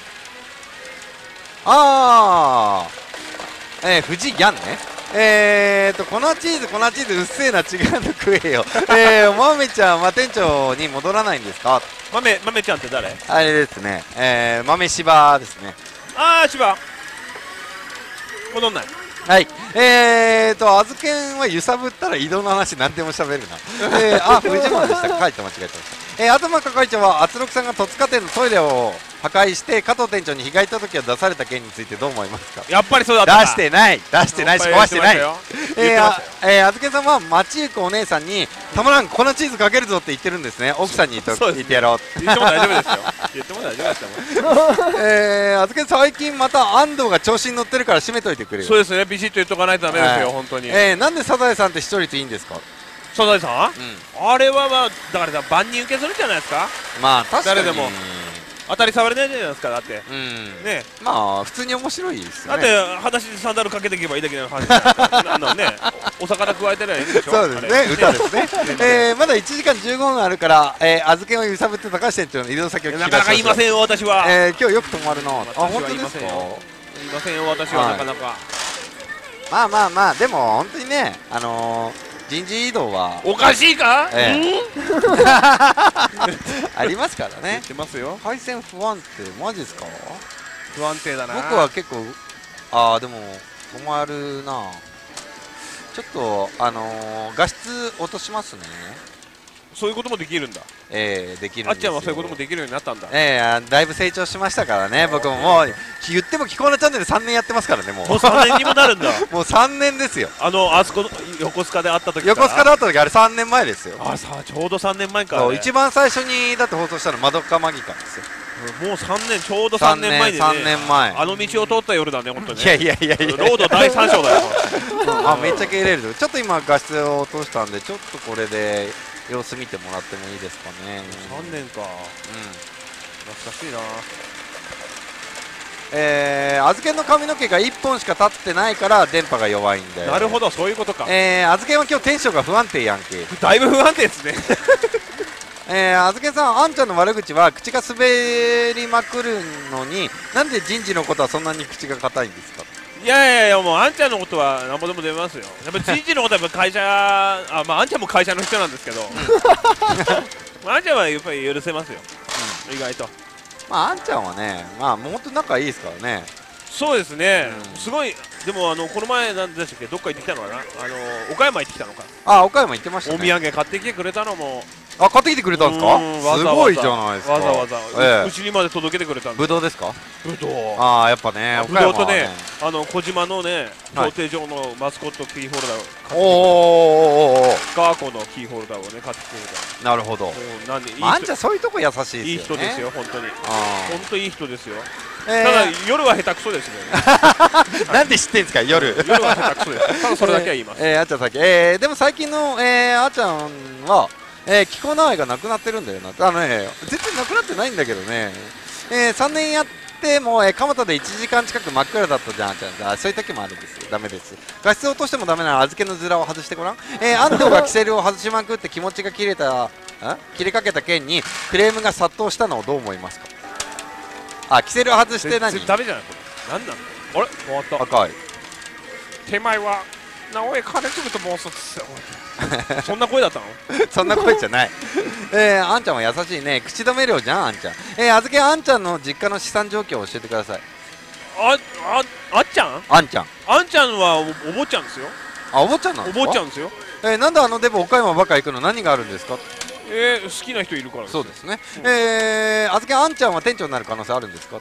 ああ、フジギャンね。粉チーズうっせえな、違うの食えよ。まめちゃんは店長に戻らないんですか。 まめちゃんって誰。 あれですね、豆柴ですね。 ああ、柴戻んない。 はい、あずけんは揺さぶったら移動の話何でも喋るな。あ、藤本でしたか。書いて間違えてました。東係長は圧力さんが戸塚店のトイレを破壊して加藤店長に被害届を出された件についてどう思いますか。 やっぱりそうだった。 出してないし壊してない。あずけさんは街行くお姉さんにたまらん粉チーズかけるぞって言ってるんですね。奥さんに言ってやろう。 言っても大丈夫ですよ。言っても大丈夫ですよ。 あずけ最近また安藤が調子に乗ってるから締めといてくれよ。 そうですね、ビシッと言っとかないとダメですよ、本当に。 なんでサザエさんって視聴率いいんですか。 サザエさん、あれはまあだから万人受けするんじゃないですか。 まあ確かに誰でも当たり障りないじゃないですか。だってね、 まあ普通に面白いですよね。 だって裸足でサンダルかけていけばいいだけの話なんだね。お魚加えてりゃいいんでしょ。 そうですね、歌ですね。まだ1時間15分あるから、あずけんを揺さぶって高橋店長の移動先を聞き出しましょう。 なかなか言いませんよ私は。 今日よく止まるな。あ、本当ですか。 言いませんよ私は、なかなか。 まあでも本当にね、人事異動はおかしいか。 ありますからね。 知ってますよ。 回線不安定、マジですか。 不安定だな。 僕は結構でも止まるな。ちょっと画質落としますね。 そういうこともできるんだ。 できるんですよ。 あっちゃんはそういうこともできるようになったんだ。 だいぶ成長しましたからね。僕ももう言ってもキコーナチャンネル3年やってますからね。もう 3年にもなるんだ。 もう3年ですよ。 あそこ横須賀で会った時。 横須賀で会った時あれ3年前ですよ。 ちょうど3年前か。 一番最初にだって放送したのマドカマギカですよ。 もう3年、ちょうど3年前でね、 3年前、 あの道を通った夜だね、本当に。 いやいやいやいや、 ロード第3章だよ。 あ、めっちゃ蹴れる。ちょっと今画質を落としたんで、ちょっとこれで様子見てもらってもいいですかね。 3年か。懐かしいな。 預けの髪の毛が1本しか立ってないから電波が弱いんで。 なるほど、そういうことか。 預けは今日テンションが不安定やんけ。 だいぶ不安定ですね。 あずけさん、あんちゃんの悪口は口が滑りまくるのに、なんで人事のことはそんなに口が硬いんですか。 いやいや、もうあんちゃんのことはなんぼでも出ますよ。やっぱ人事のことはやっぱ会社、あんちゃんも会社の人なんですけど、あんちゃんはやっぱり許せますよ、意外と。 あんちゃんはね、もう本当に仲いいですからね。 そうですね、すごい。でもこの前なんでしたっけ、どっか行ってきたのかな、岡山行ってきたのか。 岡山行ってましたね。お土産買ってきてくれたのも。 買ってきてくれたんですか。すごいじゃないですか。 わざわざうちにまで届けてくれたんです。 ぶどうですか。 ぶどう。 やっぱね、 ぶどうとね、小島のね、競艇場のマスコットキーホルダーを買ってきて、ガーコのキーホルダーをね買ってきてくれた。 なるほど。あんちゃんそういうとこ優しいですよね。 いい人ですよ、本当に。本当いい人ですよ。ただ夜は下手くそですね。 なんで知ってんですか、夜。 夜は下手くそです。ただそれだけは言います。 あっちゃん先。でも最近のあっちゃんは気候の愛がなくなってるんだよな。全然なくなってないんだけどね。3年やっても蒲田で1時間近く真っ暗だったじゃん、あっちゃん。そういう時もあるんですよ。ダメです。画質を落としてもダメなら預けのズラを外してごらん。安藤がキセルを外しまくって気持ちが切れかけた件にクレームが殺到したのをどう思いますか。キセルを外して何。 ダメじゃないこれ。何なの。あれ終わった。 赤い。 手前は直江金次と申すですよ。そんな声だったの。 そんな声じゃない。あんちゃんは優しいね。口止め料じゃん、あんちゃん。あずけあんちゃんの実家の資産状況を教えてください。 あっちゃん。 あんちゃんはお坊ちゃんですよ。 お坊ちゃんなんですか。 お坊ちゃんですよ。 なんでデブ岡山ばっか行くの、何があるんですか。 好きな人いるからです。 そうですね。あずけあんちゃんは店長になる可能性あるんですか。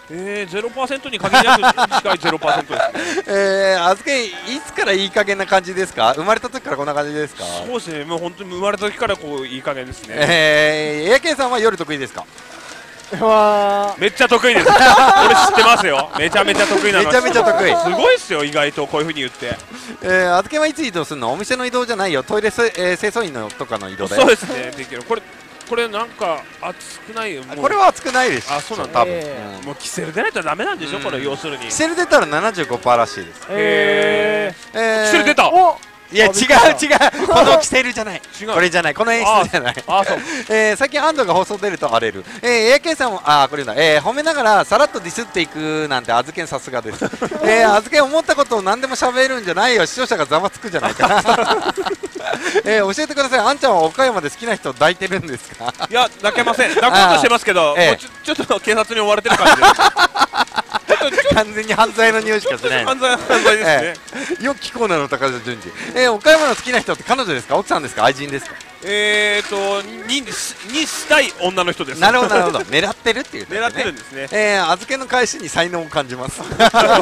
0% に限りなく近い 0% ですね。 あずけいつからいい加減な感じですか。生まれた時からこんな感じですか。 そうですね、もう本当に生まれた時からこういい加減ですね。 エアケンさんは夜得意ですか。 めっちゃ得意です。俺知ってますよ。めちゃめちゃ得意なの。 めちゃめちゃ得意。 すごいっすよ、意外とこういう風に言って。 あずけはいつ移動するの。お店の移動じゃないよ、トイレ清掃員のとかの移動だよ。 そうですね。できる。これなんか熱くないよ。 これは熱くないです。 そうなんだ。多分もうキセル出ないとダメなんでしょ、これ要するに。 キセル出たら 75% らしいです。 キセル出た。 いや違うこのキセルじゃない、これじゃない、この演出じゃない。最近安藤が放送出ると荒れる。エアケンさんもこれだ、褒めながらさらっとディスっていくなんてあずけんさすがです。あずけん思ったことを何でも喋るんじゃないよ、視聴者がざわつくじゃないかな。教えてください、あんちゃんは岡山で好きな人抱いてるんですか。 いや抱けません。抱こうとしてますけど、ちょっと警察に追われてる感じです。 完全に犯罪の匂いしかしない。 犯罪ですね。よく聞こうなの高田純次。岡山の好きな人って彼女ですか、奥さんですか、愛人ですか。 にしたい女の人です。 なるほどなるほど。狙ってるっていう。 狙ってるんですね。 あずけの返しに才能を感じます。あ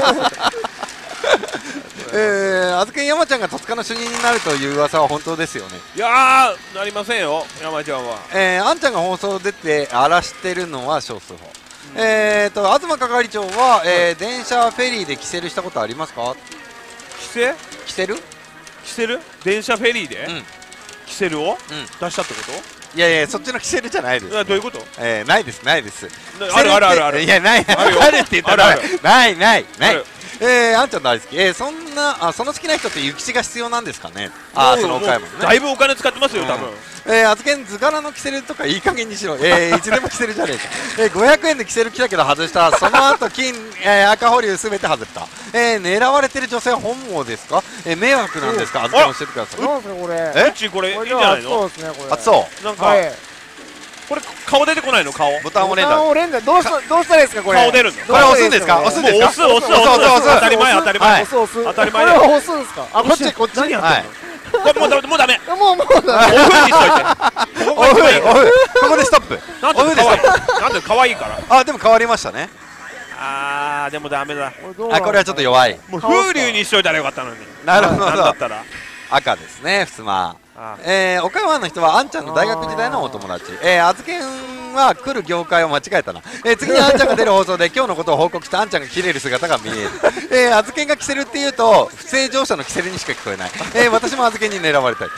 ずけん山ちゃんが戸塚の主任になるという噂は本当ですよね。 いやなりませんよ、山ちゃんは。 あんちゃんが放送出て荒らしてるのは少数派。東係長は、電車フェリーでキセルしたことありますか。 キセル電車フェリーで、キセルを、出したってこと。 いやいや、そっちのキセルじゃないです。 どういうこと。 ないですないです。 ある。 いやないあるって言ったらない。あんちゃん大好き。その好きな人って諭吉が必要なんですかね。その岡山ね。 だいぶお金使ってますよ多分。 あずけん図柄のキセルとかいい加減にしろ。いつでもキセルじゃねえか。500円でキセル来たけど外した。その後金赤保留すべて外した。狙われてる女性は本望ですか。迷惑なんですか。あずけん教えてください。 なんですかこれ。 うちこれいいんじゃないの。 そうですねこれ。 そうなんかこれ顔出てこないの。顔ボタンを連打。 どうしたらですかこれ。 顔出るの。 これ押すんですか。押すんですか。 押す当たり前当たり前。 当たり前。これ押すんですか。 こっち何やってんの。もうダメ。 もうダメ。 オフにしといて。ここでストップ。 なんで可愛いから。 でも変わりましたね。 でもダメだ。 これはちょっと弱い。 もう風流にしといたらよかったのに。 なるほど。 だったら赤ですね、ふつま。岡山の人はあんちゃんの大学時代のお友達。あずけんは来る業界を間違えたな。次にあんちゃんが出る放送で今日のことを報告したあんちゃんが切れる姿が見える。あずけんがキセルっていうと不正乗車のキセルにしか聞こえない。私もあずけんに狙われたい。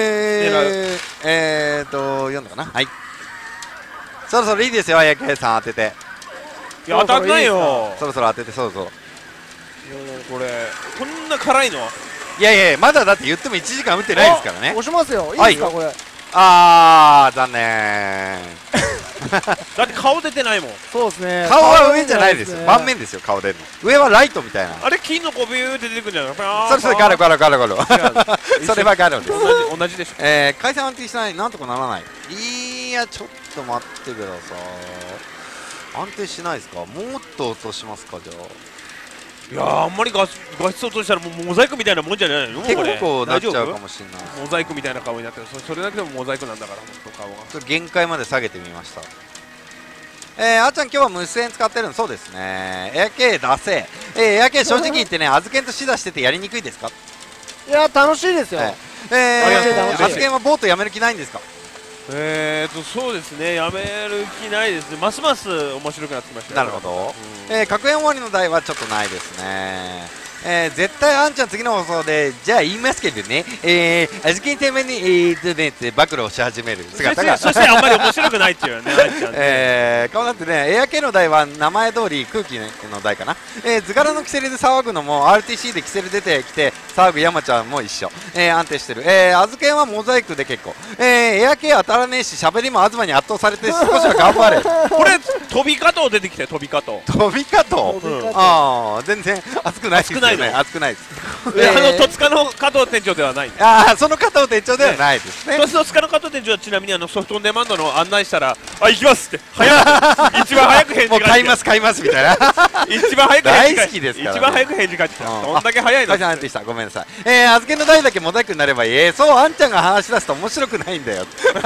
読んだかな。はい、そろそろいいですよ、あやけさん当てて。 いや当たんないよ。 そろそろ当てて、そうそう。 これこんな辛いの？ いやいや、まだだって言っても1時間打ってないですからね。 押しますよ。いいですかこれ。 残念。 だって顔出てないもん。 そうですね。 顔は上じゃないですよ、盤面ですよ、顔出るの。上はライトみたいな。 あれ金のこうビューって出てくるんじゃない？ それガロガロガロガロ。それはガロです。 同じでしょ。 回線安定しない、なんとかならない。いや、ちょっと待ってください。安定しないですか？もっと落としますか、じゃあ。 いやー、あんまり画質落としたらもうモザイクみたいなもんじゃないの？ 結構なっちゃうかもしれない。 モザイクみたいな顔になってる。それだけでもモザイクなんだから、本当顔が。 ちょっと限界まで下げてみました。あーちゃん今日は無線使ってるの？そうですね。エア系出せ。エア系正直言ってね、あずけんとシダしててやりにくいですか？ いや楽しいですよ。 あずけんはボートやめる気ないんですか？ そうですね、やめる気ないですね。ますます面白くなってきました。 なるほど。格演終わりの台はちょっとないですね。絶対あんちゃん次の放送でじゃあ言いますけどね、あずけんてめにって暴露をし始める姿がそしてあんまり面白くないっていうね。あんちゃんね顔だってね、エア系の台は名前通り空気の台かな。図柄のキセルで騒ぐのも RTC でキセル出てきて騒ぐ山ちゃんも一緒。安定してる。あずけんはモザイクで結構。エア系当たらねえし、喋りも東に圧倒されて少しは頑張れ。 これ飛び加藤出てきて、飛び加藤。 飛び加藤。ああ、全然熱くないですよね。熱くないです。 戸塚の加藤店長ではない。 その加藤店長ではないですね。 戸塚の加藤店長はちなみにソフトオンデマンドの案内したら、行きますって一番早く返事が来て、 買います買いますみたいな。 一番早く大好きですから。 一番早く返事が来た。どんだけ早いの？ 安定した。ごめんなさい。あずけんの台だけモザイクになればいい。そう、あんちゃんが話し出すと面白くないんだよ。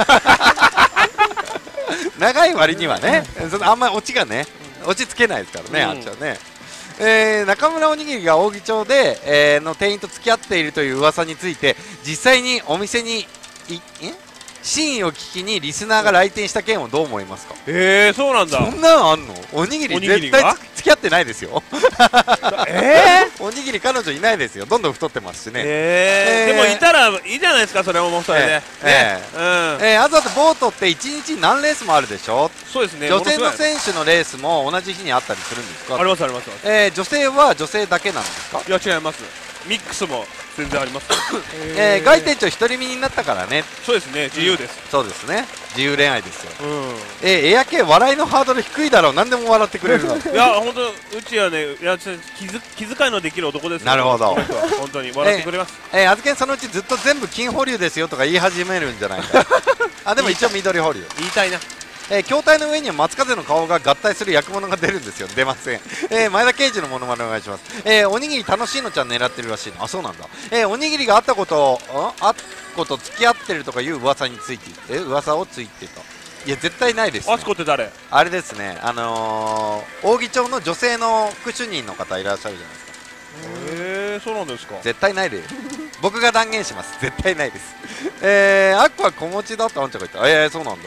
長い割にはね、あんまりオチがね、落ち着けないですからね、あんちゃんね。中村おにぎりが扇町で、の店員と付き合っているという噂について、実際にお店に真意を聞きにリスナーが来店した件をどう思いますか？ そうなんだ。 そんなのあんの？おにぎり絶対付き合ってないですよ。おにぎり彼女いないですよ。どんどん太ってますしね。 でもいたらいいじゃないですか、それもそれで。 あとだってボートって1日何レースもあるでしょ？ そうですね。 女性の選手のレースも同じ日にあったりするんですか？ ありますあります。 女性は女性だけなんですか？ いや違います。ミックスも全然あります。 外店長独り身になったからね。 そうですね、自由です。 そうですね、自由恋愛ですよ。エア系笑いのハードル低いだろう。何でも笑ってくれるの。 いや本当うちはね、いや気遣いのできる男です。 なるほど。 本当に笑ってくれます。 あずけんそのうちずっと全部金保留ですよとか言い始めるんじゃないか。でも一応緑保留言いたいな。 筐体の上には松風の顔が合体する役物が出るんですよ。出ません。前田圭司のモノマネお願いします。おにぎり楽しいのちゃん狙ってるらしいの。あ、そうなんだ。おにぎりがあったこと付き合ってるとかいう噂について噂をついてた。いや絶対ないです、ね。 あそこって誰？ あれですね。扇町の女性の副主任の方いらっしゃるじゃないですか。 そうなんですか。 絶対ないで。僕が断言します。絶対ないです。アッコは子持ちだってあんちゃんが言った。そうなんだ。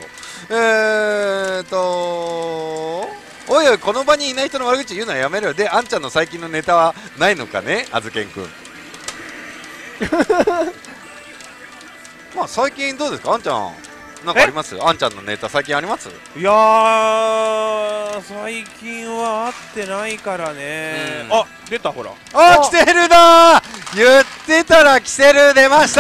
おいおい、この場にいない人の悪口言うのはやめろよ。で、あんちゃんの最近のネタはないのかね、あずけんくん。まあ最近どうですか、あんちゃん。なんかあります？あんちゃんのネタ最近あります？ いやー、最近は会ってないからね。あ、出たほら。 キセルだー。言ってたらキセル出ました。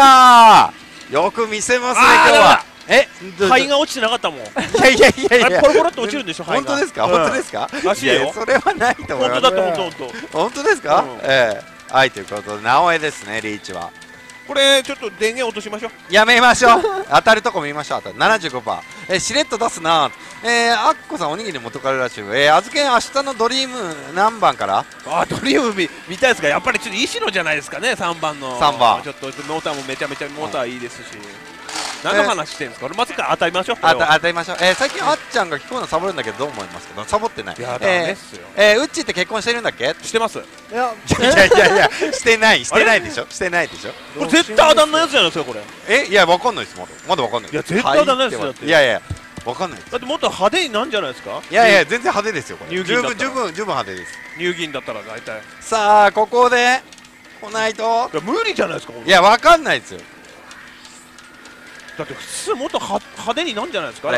よく見せますね今日は。 灰が落ちてなかったもん。いやいやいやいや、 ポロポロって落ちるんでしょ。 本当ですか？本当ですか？ らしいよ。 それはないと思います。 本当だって本当。 本当ですか？はい、ということで直江ですね、リーチは。 これちょっと電源落としましょう。 やめましょう。当たるとこ見ましょう。当たる 75%。しれっと出すな。あっこさんおにぎり元彼らしい。あずけん明日のドリーム何番から？ ドリーム見たいですか？やっぱりちょっと石野じゃないですかね、3番の。 3番。 ちょっとモーターもめちゃめちゃモーターいいですし。何の話してるんですか？これまずから当たりましょう。 当たりましょう。最近あっちゃんが聞こえるのサボるんだけどどう思いますか？サボってない。 いやダメっすよ。 うっちーって結婚してるんだっけ？ してます。いやしてないでしょ。してないでしょ。 これ絶対当たんないやつじゃないですかこれ。 いやわかんないです。まだわかんない。 いや絶対当たんないですよ。だって。 いやいやわかんない。 だってもっと派手になんじゃないですか。 いやいや、全然派手ですよこれ。十分派手です。 乳銀だったら大体。 さあここで来ないと。 いや無理じゃないですか。 いやわかんないですよ。 だって普通もっと派手になんじゃないですか。 あれ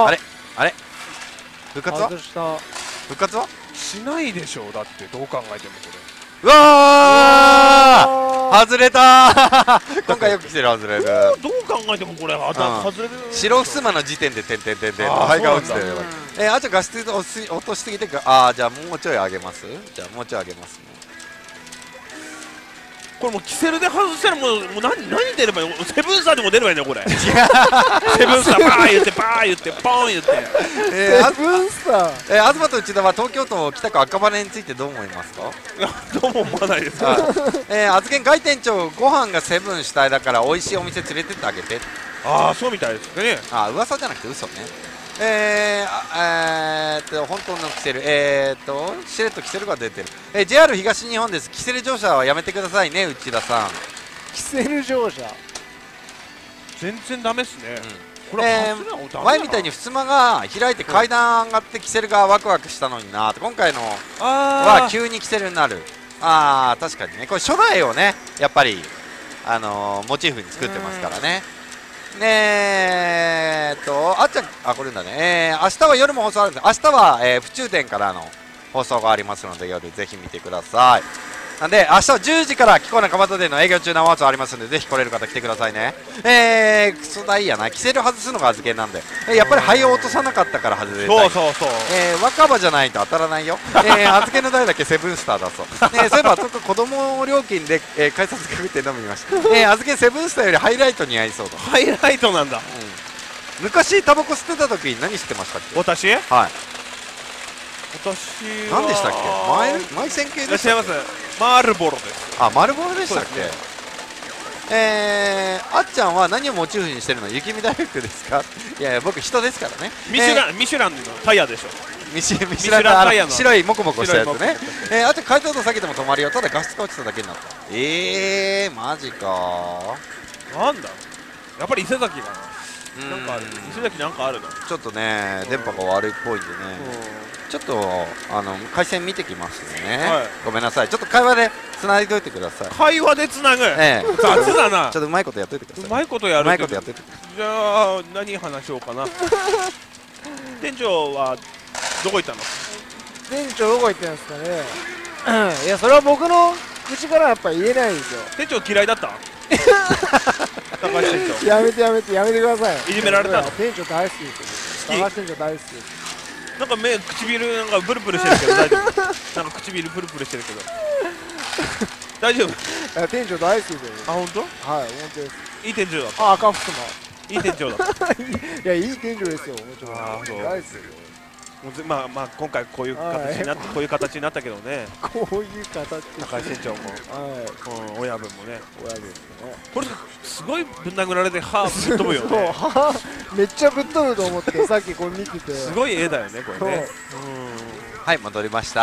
復活は復活はしないでしょう。だってどう考えてもこれ。 うわー外れた今回よく来てる。外れる。 どう考えてもこれ外れる。 白ふすまの時点で点肺が落ちてる。あと画質落としすぎてか。じゃあもうちょい上げます。じゃあもうちょい上げますね。 これもうキセルで外したらもう何出ればいいの。セブンスターでも出ればいいのこれ。セブンスターバー言ってバー言ってポーン言って。 セブンスター。 東と内田は東京都北区赤羽についてどう思いますか。 どうも思わないです。 あずけん外店長ご飯がセブン主体だから美味しいお店連れてってあげて。 ああそうみたいですね。 噂じゃなくて嘘ね。本当のキセル、しれっとキセルが出てる。JR 東日本です。キセル乗車はやめてくださいね、内田さん。 キセル乗車全然ダメっすね。これ前みたいに襖が開いて階段上がってキセルがワクワクしたのになー。今回のは急にキセルになる。確かにね。これ初代をねやっぱりモチーフに作ってますからね。あっちゃん、これだね。明日は夜も放送あるんです。明日は、府中店からの放送がありますので、夜ぜひ見てください。なんで、明日は10時からキコナ蒲田店の営業中生放送ありますので、ぜひ来れる方来てくださいね。クソ大やな。キセル外すのが預けなんで。やっぱり灰を落とさなかったから外れたい。 そう。 若葉じゃないと当たらないよ。預けの台だけセブンスターだそう。そういえば、ちょっと子供料金で、改札かけて飲みました。預けセブンスターよりハイライトに合いそうだ。 ハイライトなんだ。 昔タバコ吸ってた時何してましたっけ。 私はい。何でしたっけ。マイセン系でしたっけ。 いらっしゃいます。マールボロです。 マルボロでしたっけ。あっちゃんは何をモチーフにしてるの。雪見大福ですか。いや僕人ですからね。 ミシュランのタイヤでしょ。 ミシュランタイヤの白いモコモコしたやつね。あっちゃん解凍度下げても止まるよ。ただ画質が落ちただけになった。マジか。 なんだやっぱり伊勢崎かな。なんかある。伊勢崎なんかあるの。 ちょっとね電波が悪いっぽいんでね。ちょっと回線見てきますね。ごめんなさい。ちょっと会話でつないでおいてください。 会話でつなぐ。雑だな。 ちょっとうまいことやっといてください。 うまいことやる。 うまいことやっといて。 じゃあ何話しようかな。店長はどこ行ったの。 店長どこ行ってんですかね。いやそれは僕の口からやっぱ言えないんですよ。 店長嫌いだった。高橋店長。 やめてください。 いじめられたの。 店長大好きですよ。高橋店長大好きです。 なんか唇なんかブルブルしてるけど大丈夫。なんか唇ブルブルしてるけど大丈夫。 店長大好きですよ。 本当。 はい本当です。 いい店長だった。 赤福もいい店長だった。 いやいい店長ですよ。もちろん大好きですよ。 まあ今回こういう形になったけどね。 こういう形。 高橋店長も親分もね。これすごいぶん殴られて歯ぶっ飛ぶよね。 めっちゃぶっ飛ぶと思ってさっきこれ見てて。 すごい絵だよねこれね。 はい戻りました。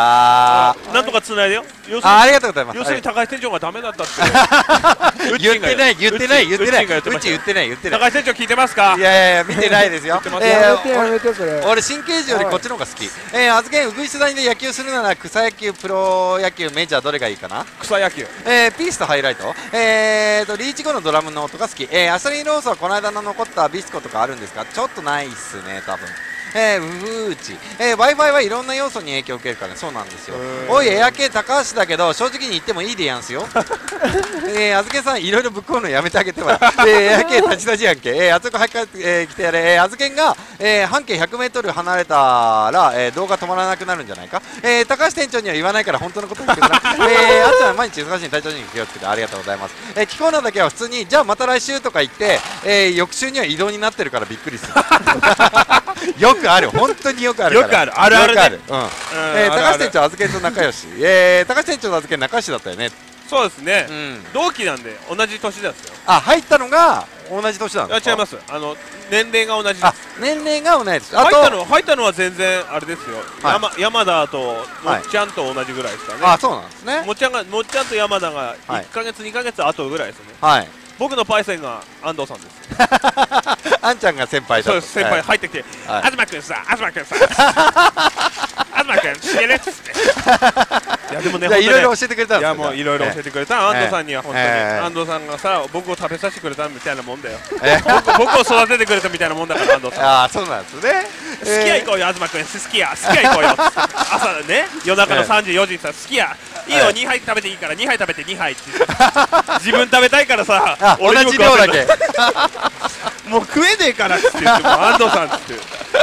なんとかつないでよ。 ありがとうございます。 要するに高橋店長がダメだったって言ってない。うち言ってない。 高橋店長聞いてますか。 いや見てないですよ。 やめてそれ。 俺新形児よりこっちの方が好き。預けんウグイス谷で野球するなら草野球プロ野球メジャーどれがいいかな。 草野球。 ピースとハイライト。リーチ後のドラムの音が好き。アサリンロースはこの間の残ったビスコとかあるんですか。ちょっとないっすね多分。ウーチ、Wi-Fi はいろんな要素に影響を受けるからね。そうなんですよ。おいエア系高橋だけど正直に言ってもいいでやんすよ。あずけさんいろいろぶっこむのやめてあげては。エア系立ち立ちやんけ。あつこ入ってきてやれ。あずけんが半径 100m 離れたら動画止まらなくなるんじゃないか。高橋店長には言わないから本当のこと言ってください。あっちゃん毎日忙しい体調に気をつけてありがとうございます。キコーナーだけは普通にじゃあまた来週とか言って翌週には移動になってるからびっくりする。よくある。本当によくある。 よくある。あるあるね。 高橋店長預けと仲良し。高橋店長の預け仲良しだったよね。 そうですね。同期なんで同じ年ですよ。 入ったのが同じ年なんですか。 違います。年齢が同じです。 年齢が同じです。 入ったのは全然あれですよ。山田ともっちゃんと同じぐらいですかね。 そうなんですね。 もっちゃんと山田が1ヶ月2ヶ月後ぐらいですね。僕のパイセンが安藤さんです。 安あんちゃんが先輩だ。 そうです、先輩入ってきて、東君さ、東君さ、東君知ってるっつって。いやでもね、 いろいろ教えてくれたんです。いやもういろいろ教えてくれた安藤さんには本当に安藤さんがさ、僕を食べさせてくれたみたいなもんだよ。僕を育ててくれたみたいなもんだから安藤さん。 ああそうなんですね。 好きや行こうよ東君、好きや行こうよ。朝ね、夜中の3時4時にさ、好きやいいよ2杯食べていいから2杯食べて2杯って自分食べたいからさ、 同じ量だけもう食えねえからっつって言っても安藤さんっつって、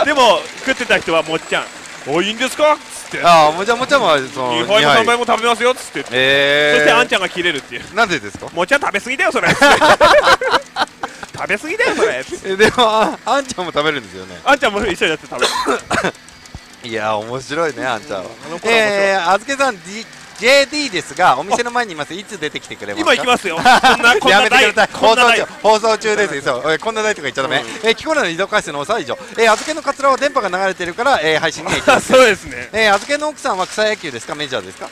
でも食ってた人はもっちゃんおいいんですかっつって、 ああもちゃんもその 2杯も3杯も食べますよっつって、そしてあんちゃんが切れるっていう。 なんでですか。 もっちゃん食べ過ぎだよそれ食べ過ぎだよそれ。 でもあんちゃんも食べるんですよね。 あんちゃんも一緒にやって食べる。 いや面白いねあんちゃんは。あずけさんJD ですが、お店の前にいます。いつ出てきてくれますか。 今行きますよ。 やめてください。放送中です。そう、こんな台とか言っちゃダメ。キコナの移動回数のお以上。あずけのカツラは電波が流れてるから配信に行きます。 そうですね。 あずけの奥さんは草野球ですか、メジャーですか。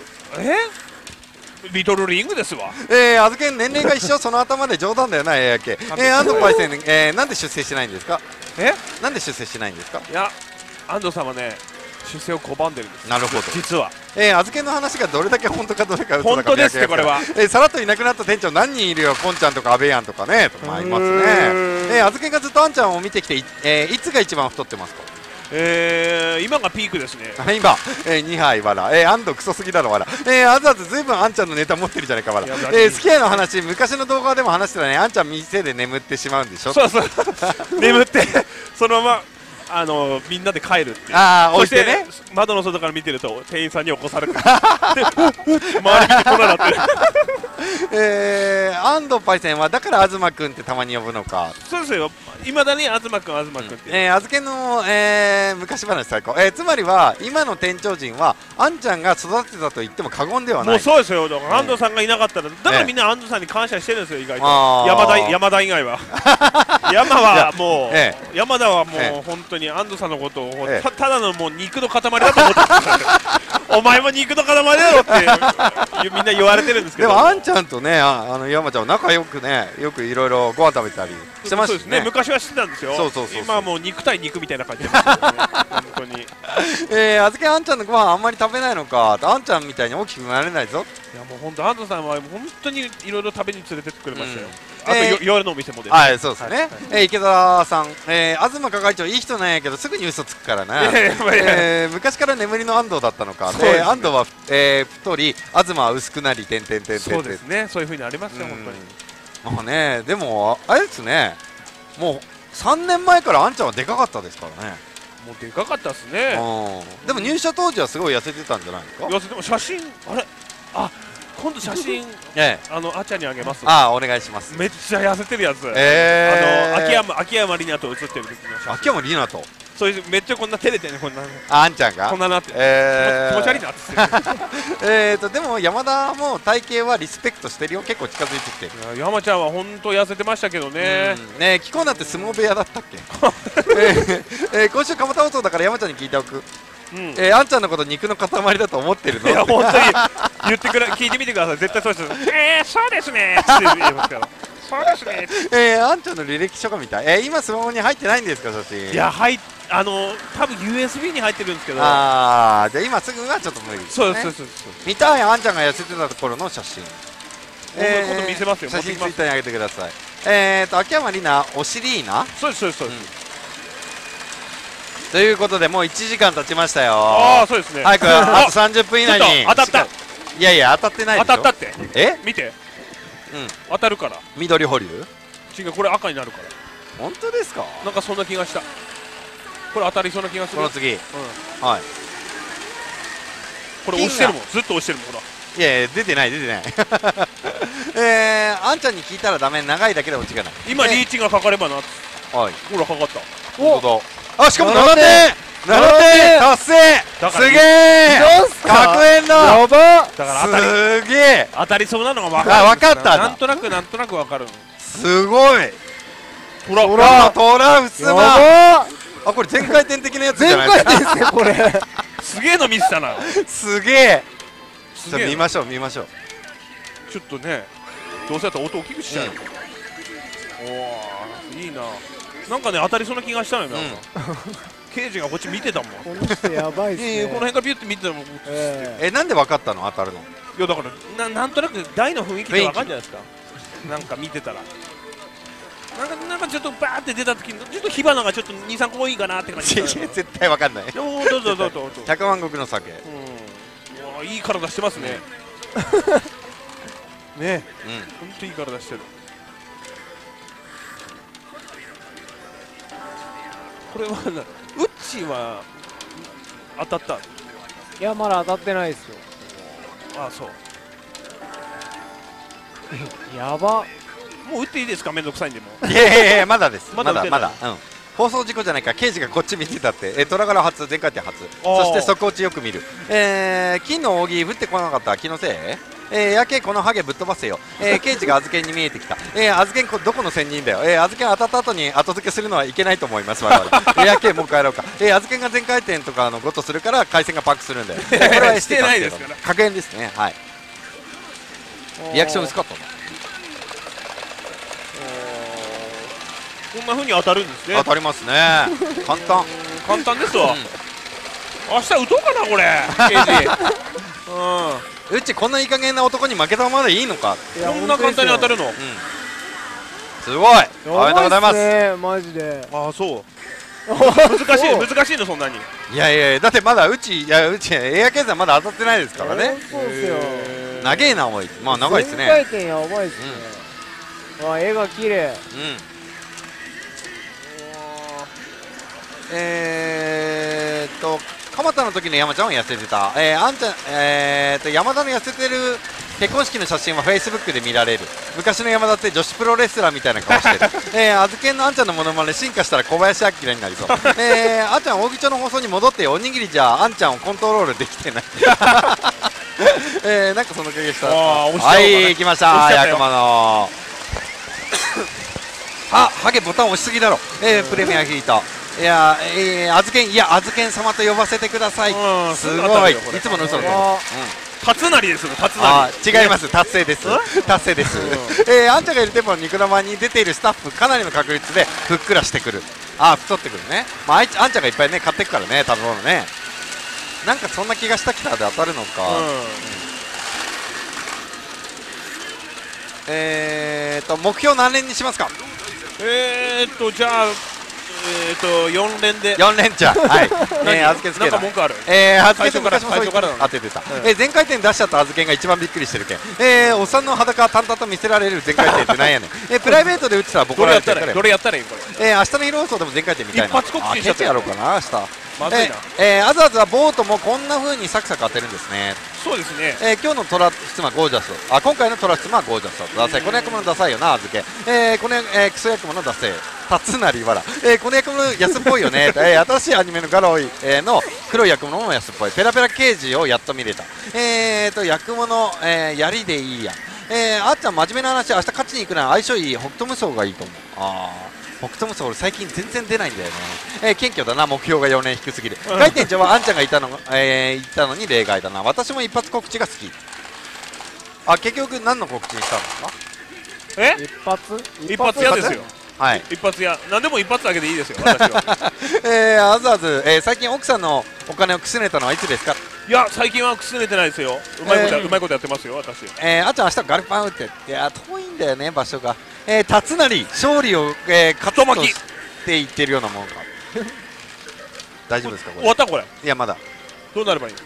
リトルリングですわ。 あずけ年齢が一緒、その頭で冗談だよな、やけ。安藤パイセン、なんで出世してないんですか。なんで出世してないんですか。 いや、安藤さんはね、出世を拒んでるんです。 なるほど。 実は。 あずけの話がどれだけ本当かどれか本当ですってこれは。 さらっといなくなった店長何人いるよ、こんちゃんとか阿部やんとかね、とかいますね。あずけがずっとあんちゃんを見てきて、いつが一番太ってますか。 今がピークですね。 今、2杯わら、安藤クソすぎだろわら、あずあずずいぶんあんちゃんのネタ持ってるじゃないかわら、好きやの話、昔の動画でも話してたね、あんちゃん店で眠ってしまうんでしょ。 そうそう眠ってそのままみんなで帰るっていう。 そしてね、 窓の外から見てると店員さんに起こされて周り見てこんななってる。 安藤パイセンはだから東くんってたまに呼ぶのか。 そうですよ、いまだに東くんって、 あずけの、昔話最高。つまりは今の店長陣はあんちゃんが育てたと言っても過言ではない。 もうそうですよ。だから安藤さんがいなかったら、だからみんな安藤さんに感謝してるんですよ。意外と山田以外は山田はもう本当に安藤さんのことをただのもう肉の塊だと思ってお前も肉の塊だろってみんな言われてるんですけど、 でもあんちゃんとね山ちゃんは仲良くね、よくいろいろご飯食べたりしてましたね。 昔はしてたんですよ。今はもう肉対肉みたいな感じで本当に。 あずけあんちゃんのご飯あんまり食べないのか。あんちゃんみたいに大きくなれないぞ。 いやもう本当安藤さんは本当にいろいろ食べに連れてってくれましたよ。あと夜のお店もです。 はい、そうですね。池田さん、東係長いい人なんやけどすぐに嘘つくからな。昔から眠りの安藤だったのか。安藤は太り、東は薄くなり、 そうですね。そういう風にありますよ本当に。 まあね、でもあれですね。もう3年前からあんちゃんはでかかったですからね。 もうでかかったですね。 でも入社当時はすごい痩せてたんじゃないですか。 痩せても写真今度写真あっちゃんにあげます。 お願いします。 めっちゃ痩せてるやつ。秋山里奈と写ってる時の写真。 秋山里奈と。 そういうめっちゃこんな照れてね、こんな。 あんちゃんが。 こんななって。気持ち悪いなって。 でも山田も体型はリスペクトしてるよ。結構近づいてきて。 山ちゃんは本当痩せてましたけどね。 ね、キコナって相撲部屋だったっけ。今週蒲田放送だから山ちゃんに聞いておく。あんちゃんのこと肉の塊だと思ってるの。 いや本当に言ってくれ、聞いてみてください。絶対そうです。そうですねって言いますから。そうですね。 あんちゃんの履歴書が見たい。今スマホに入ってないんですか、写真。 いや多分 USB に入ってるんですけど。 じゃあ今すぐはちょっと無理ですね。 そう見たい。あんちゃんが痩せてた頃の写真。 今度見せますよ。 写真ツイッターに上げてください。秋山里奈おしりーな。 そうです。 ということでもう1時間経ちましたよ。 そうですね。 早くあと30分以内に。 当たった。 いやいや当たってないでしょ。 当たったって。見て。当たるから。 緑保留。 違う、これ赤になるから。 本当ですか。 なんかそんな気がした。これ当たりそうな気がする。 この次。はい。 これ押してるもん。ずっと押してるもん。ほら。 いやいや出てない。あんちゃんに聞いたらダメ。長いだけでオチがない。 今リーチがかかればな。はい。ほらかかった。 本当だ。しかも7点達成。すげえ。100円だ。やば。すげえ。 当たりそうなのが分かった。 なんとなく分かる。 すごい。トラフスマ。これ全回転的なやつじゃないですか。 全回転ですねこれ。 すげえの見せたな。 すげえ。じゃ見ましょう。 ちょっとね、どうせだったら音大きくしちゃうよ。おお、いいな。 なんかね当たりそうな気がしたのよ。刑事がこっち見てたもん。 この人やばいっすね。 この辺からビュって見てたもん。 なんで分かったの当たるの？ いやだからなんとなく台の雰囲気で分かるじゃないですか。なんか見てたら。なんかちょっとバーって出た時にちょっと火花がちょっと2、3個多いかなって感じ。 絶対分かんない。 どうぞ。 100万石の酒。 いい体してますね。ね、本当いい体してる。これはウッチは当たった？いやまだ当たってないですよ。 ああそう。 やば。 もう打っていいですか？めんどくさいんでも。 いやまだです。まだ。放送事故じゃないか、刑事がこっち見てたって、虎柄初、全回転初、そして速落ちよく見る、金の扇降ってこなかった、気のせい、やけこのハゲぶっ飛ばせよ、刑事が預けに見えてきた、預けどこの仙人だよ、預け当たった後に後付けするのはいけないと思います、我々。やけもう帰ろうか、預けが全回転とかのごとするから回線がパックするんだよ。これはしてないですから。 確認ですね、はい。リアクション薄かったな。 こんな風に当たるんですね。 当たりますね。簡単ですわ。明日打とうかなこれ。 うちこんないい加減な男に負けたままでいいのか。 こんな簡単に当たるの。 すごい。おめでとうございます。 マジで。 ああそう。難しいのそんなに。 いやだってまだうちエアケースはまだ当たってないですからね。 そうですよ。 長いなおい。まあ長いですね。 回転やばいですね。絵が綺麗。 蒲田の時の山ちゃんは痩せてた。あんちゃん、山田の痩せてる結婚式の写真はフェイスブックで見られる。昔の山田って女子プロレスラーみたいな顔してる。あずけんのあんちゃんのモノマネ進化したら小林明になりそう。あんちゃん大口町の放送に戻っておにぎりじゃあんちゃんをコントロールできてない。なんかその気がした。はい、行きました。ヤクマの。あ、ハゲボタン押しすぎだろ。プレミア引いた。いや、あずけん、あずけん様と呼ばせてください。すごい。いつもの嘘だと。 達成ですよ、達成。違います、達成です。達成です。あんちゃんがいる店舗の肉生に出ているスタッフ、かなりの確率でふっくらしてくる。太ってくるね。まあ、あんちゃんがいっぱいね、買ってくからね、食べ物ね。なんかそんな気がしたきたで当たるのか。目標何連にしますか？ じゃあ4連で。 4連チャー。はい。あずけんつけなんか文句ある？ あずけん昔もそう当ててた。全回転出しちゃったあずけんが一番びっくりしてるけん。おっさんの裸淡々と見せられる全回転ってなんやねん。プライベートで打ってたらボコられてる。 どれやったらいいこれ？ 明日の昼放送でも全回転みたいな。 一発告知しちゃった。 やろうかな明日。 まずいな。 あずあずはボートもこんな風にサクサク当てるんですね。 そうですね。 今日のトラ妻ゴージャス。今回のトラ妻ゴージャス。ダサい。この役物ダサいよなあずけ。このクソ役物ダセい。辰成わら。この役物安っぽいよね。新しいアニメのガロイの黒い役物も安っぽい。ペラペラ刑事をやっと見れた。役物やりでいいや。あっちゃん真面目な話、明日勝ちに行くなら相性いい北斗無双がいいと思う。北斗無双俺最近全然出ないんだよね。謙虚だな、目標が4年低すぎる。回転上はあんちゃんがいたのに例外だな。私も一発告知が好き。結局何の告知にしたんですか？ 一発屋ですよ。 はい、 一発屋、何でも一発だけでいいですよ、私は。 あずあず、最近奥さんのお金をくすねたのはいつですか？ いや、最近はくすねてないですよ。うまいことやってますよ、私。 あっちゃん、明日ガルパン打って。いや、遠いんだよね、場所が。辰成、勝利を、勝つとして言ってるようなものか。大丈夫ですか、これ。 終わったこれ。 いや、まだ。 どうなればいい？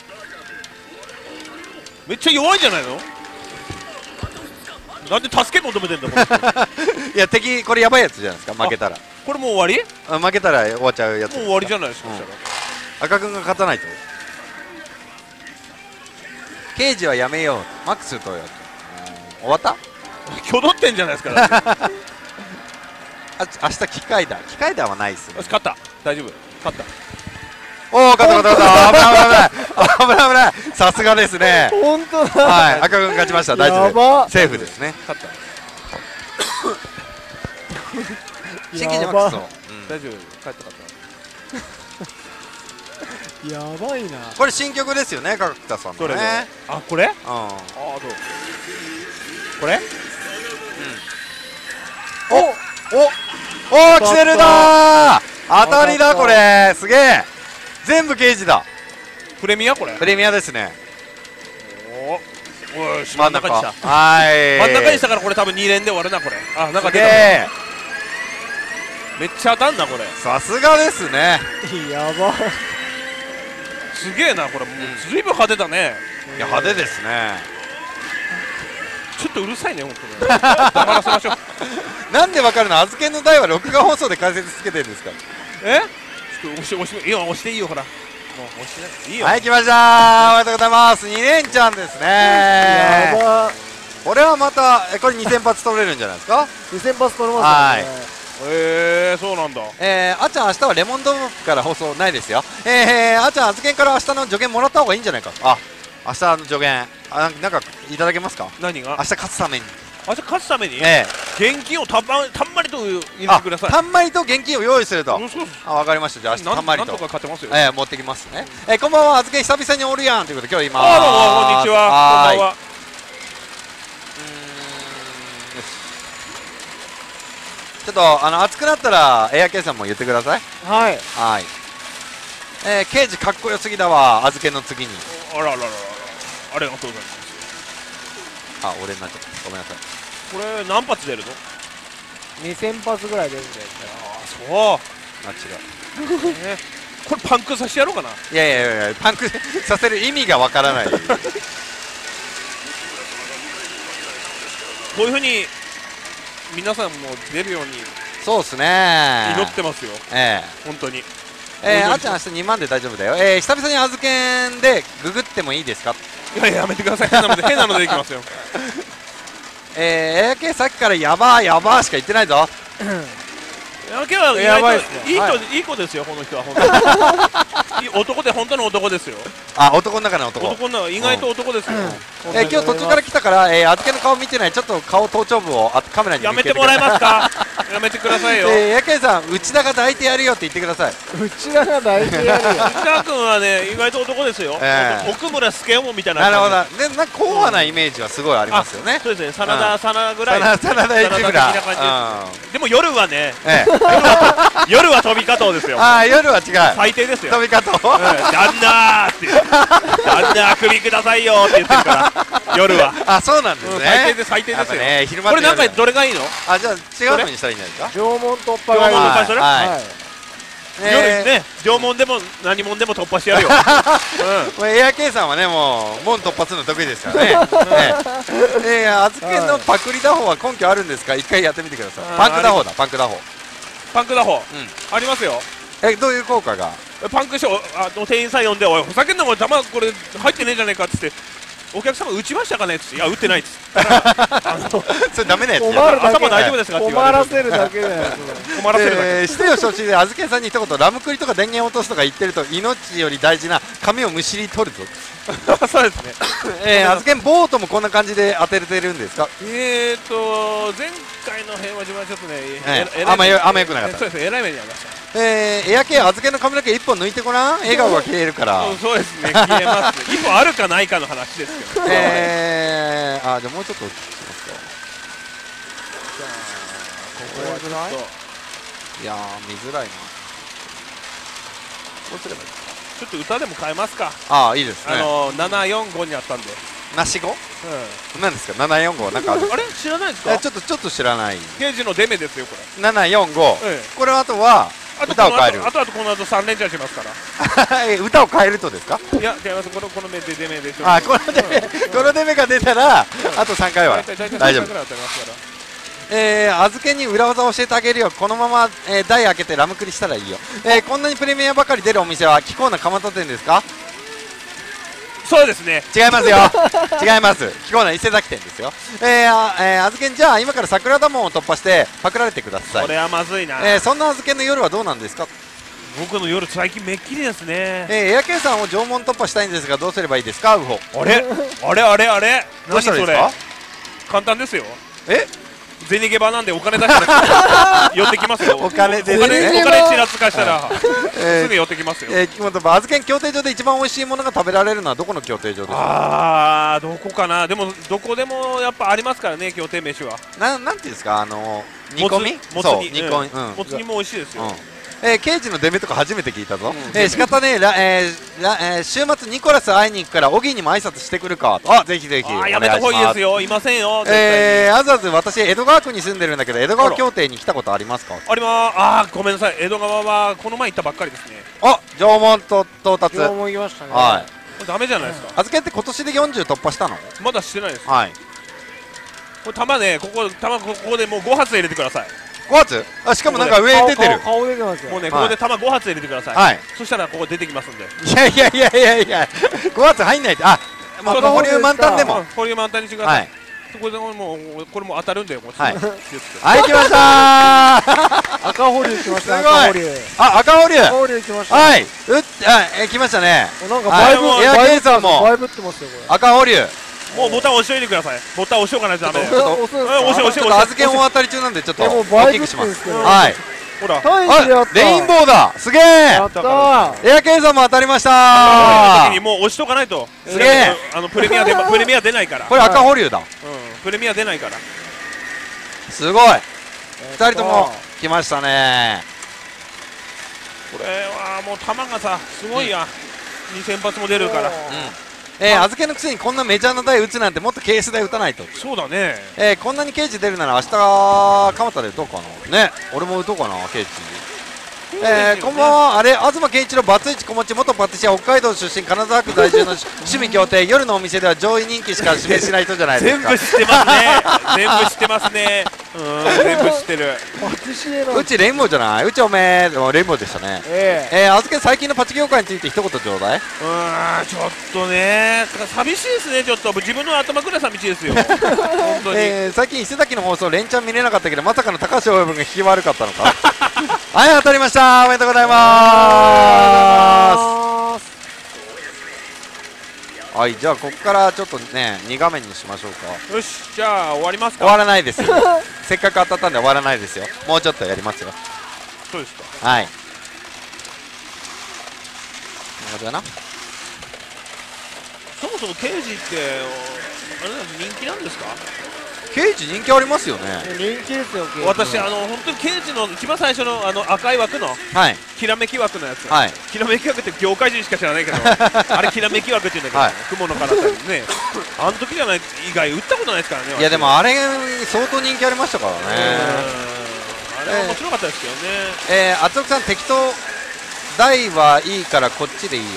めっちゃ弱いじゃないの？なんで助け求めてんだいや、敵、これやばいやつじゃないですか、負けたら。 これもう終わり？負けたら終わっちゃうやつ。 もう終わりじゃないですか。 赤軍が勝たないと。刑事はやめよう。マックスとよ。終わった？ 挙動ってんじゃないですか。 明日機械だ。機械だはないっすね。 よし、勝った。大丈夫。勝った。 おお、勝った。危ない。さすがですね。 本当だ。 はい、赤軍勝ちました。大丈夫。セーフですね。 勝った。 新規じゃマックスを。 大丈夫。帰ったやばいな。 これ新曲ですよね、角田さんのね。 これ？ どう？ これ？ おお、キセルだー。当たりだこれ。すげえ。全部刑事だ。 プレミアこれ。 プレミアですね。 おお、真ん中にした。 はい。 真ん中にしたからこれ多分2連で終わるなこれ。あ、なんか出た。めっちゃ当たんなこれ。 さすがですね。 やば。 すげえなこれ。もうずいぶん派手だね。 いや派手ですね。 ちょっとうるさいね本当に。黙らせましょう。 なんでわかるの？あずけんの台は録画放送で解説つけてるんですか？ ちょっと押していいよほら。もう押してない。いいよ。 はい、来ましたー。おめでとうございます。2連チャンですね。やば。これはまたこれ2000発取れるんじゃないですか ？2000発取れますね。 そうなんだ。 あっちゃん明日はレモンドームから放送ないですよ。あっちゃんあずけんから明日の助言もらった方がいいんじゃないか。あ、明日の助言なんかいただけますか？ 何が？ 明日勝つために。 明日勝つために？現金をたんまりと入れてください。 たんまりと現金を用意すると。あ、わかりました。じゃあ明日たんまりと。 なんとか勝てますよ。 持ってきますね。こんばんは。あずけん久々におるやんということで今日います。 どうもこんにちは。こんばんは。 ちょっと熱くなったらエアケイさんも言ってください。 はいはい。刑事かっこよすぎだわ。あずけんの次に。 あららららら。ありがとうございます。 あ、俺になっちゃった。ごめんなさい。 これ何発出るの ？2000発ぐらい出るんで。 ああ、そう。 あ、違う。 これパンクさせてやろうかな。 いやパンクさせる意味がわからない。こういうふうに皆さんも出るようにそうですね。 祈ってますよ。本当に。 あっちゃん明日2万で大丈夫だよ。久々にあずけんでググってもいいですか？ いややめてください。変なのでいきますよ。 エアケイさっきからやばーしか言ってないぞ。 エアケイはやばいですね。いい子ですよこの人は本当に。男で本当の男ですよ。 あ、男の中の男。 男の意外と男ですよ。 今日途中から来たからあずけの顔見てない。ちょっと顔頭頂部をカメラにやめてもらえますか？やめてくださいよ。 エアケイさん内田が抱いてやるよって言ってください。 内田が抱いてやるよ。 内田君はね意外と男ですよ。奥村助右衛門みたいな。 なるほど。でなんか硬派なイメージはすごいありますよね。 そうですね。真田ぐらい。 真田一村。 でも夜はね。夜は飛び加藤ですよ。 ああ、夜は違う。 最低ですよ。 飛び加藤。 旦那って。旦那首くださいよって言ってるから。夜は。 あ、そうなんですね。 最低ですよ。 昼間これなんかどれがいいの？ あ、じゃあ違うのにしたらいいんじゃないですか。 縄文突破がいい。 はい。 夜ね、縄文でも何もんでも突破してやるよ。 エアケイさんはねもう門突破するの得意ですからね。あずけんのパクリ打法は根拠あるんですか？一回やってみてください。パンク打法だ。パンク打法。 パンク打法。ありますよ。 どういう効果が？ パンクして店員さん呼んで、おいふざけんなおい、弾これ入ってねえじゃねえかっつって、お客様打ちましたかねっつって、いや打ってないっつってそれダメなやつ。 頭大丈夫ですかって言われる。 困らせるだけだよ。 困らせるだけ。 してよ承知であずけんさんに一言ラムクリとか電源落とすとか言ってると命より大事な髪をむしり取るぞ。 そうですね。 あずけんボートもこんな感じで当てれてるんですか？ 前回の平和島はちょっとね、 あんま良くなかった。 そうですね、えらい目にありました。 エアケイあずけんの髪の毛1本抜いてごらん。笑顔が消えるから。 そうですね、消えます。1本あるかないかの話ですけど。 じゃあもうちょっとしますか。 じゃあここはちょっといや見づらいな。どうすればいい？ ちょっと歌でも変えますか。 ああ、いいですね。 745にあったんで。 なし語？何ですか745？なんかある？ あれ知らないですか？ ちょっと知らない。 刑事のデメですよこれ。 745。これあとは歌を変える。 あとこの後3連チャンしますから。 歌を変えるとですか？ いや違います。この目でデメでしょ。 あ、このデメが出たらあと3回は大丈夫。あずけんに裏技を教えてあげるよ。このまま台開けてラムクリしたらいいよ。こんなにプレミアばかり出るお店は貴公な蒲田店ですか？ そうですね。 違いますよ。違います。貴公な伊勢崎店ですよ。あずけんじゃあ今から桜田門を突破してパクられてください。 これはまずいな。 そんなあずけんの夜はどうなんですか？ 僕の夜最近めっきりですね。 エアケイさんを縄文突破したいんですがどうすればいいですか？ウホ。 あれどうしたらいいですか？ 簡単ですよ。銭ゲバなんでお金出したら寄ってきますよ。 お金ですね。お金ちらつかしたらすぐ寄ってきますよ。 あずけん協定所で一番美味しいものが食べられるのはどこの協定所ですか？ どこかな。でもどこでもやっぱありますからね協定飯は。 なんていうんですか煮込み、そう煮込み、 もつ煮も美味しいですよ。 刑事の出目とか初めて聞いたぞ。仕方ねえ、週末ニコラス会いに行くからオギーにも挨拶してくるか。あ、ぜひぜひ。 やめた方がいいですよ。いませんよ。 あずあず私江戸川区に住んでるんだけど、江戸川協定に来たことありますか？ あります。ごめんなさい。江戸川はこの前行ったばっかりですね。 あ、縄文と到達。 縄文行きましたね。 はい。 ダメじゃないですか。 預けって今年で40突破したの？ まだしてないです。 はい。 これ玉ね、ここでもう5発入れてください。 5発？あ、しかもなんか上に出てる。 顔出てますよ。 もうね、ここで弾5発入れてください。はい。そしたらここ出てきますんで。 いや5発入んないで。あ、まあ保留満タンでも。 保留満タンにしてください。そこでもうこれも当たるんで、もう。はい。 はい、来ましたー。 赤保留来ました。 赤保留。あ、赤保留。 赤保留来ました。 はい。来ましたね。 なんかバイブエアケーサーもバイブってますよこれ。 赤保留。 もうボタン押しといてください。ボタン押しとかないとダメ。 押して預け大当たり中なんでちょっと大きくします。はい。 ほら。 レインボーだ。すげえ。 やったー。 エアケーサーも当たりました。 時にもう押しとかないと。 すげえ。 プレミア出ないから。 これ赤保留だ。 プレミア出ないから。 すごい。2人とも来ましたね。 これはもう弾がさすごいや。2000発も出るから。 預けのくせにこんなメジャーな台打つなんてもっとケース台打たないと。 そうだね。 こんなにケージ出るなら明日蒲田で打とうかな。ね、俺も打とうかなケージ。こんばんは。東健一郎バツイチ子持ち元パティシエ北海道出身金沢区在住の趣味協定。夜のお店では上位人気しか指名しない人じゃないですか。 全部知ってますね。全部知ってますね。全部知ってる。 うちレインボーじゃない。うちおめえレインボーでしたね。預け最近のパチ業界について一言ちょうだい。 ちょっとね寂しいですね。ちょっと自分の頭くらい寂しいですよ。本当に。 最近伊勢崎の放送連チャン見れなかったけど、まさかの高橋親分が引き悪かったのか。はい、当たりました。おめでとうございます。はい、じゃあここからちょっとね2画面にしましょうか。 よし、じゃあ終わりますか。 終わらないですよ。せっかく当たったんで終わらないですよ。もうちょっとやりますよ。 そうですか。 はい。こんな感じかな。 そもそも刑事ってあれ人気なんですか。 刑事人気ありますよね。 人気ですよ。 私本当に刑事の一番最初の赤い枠のきらめき枠のやつ。きらめき枠って業界人しか知らないけど、あれきらめき枠って言うんだけど、雲の彼方にね。あの時じゃない以外打ったことないですからね。 いやでもあれ相当人気ありましたからね。 あれは面白かったですけどね。 厚岡さん適当台はいいからこっちでいい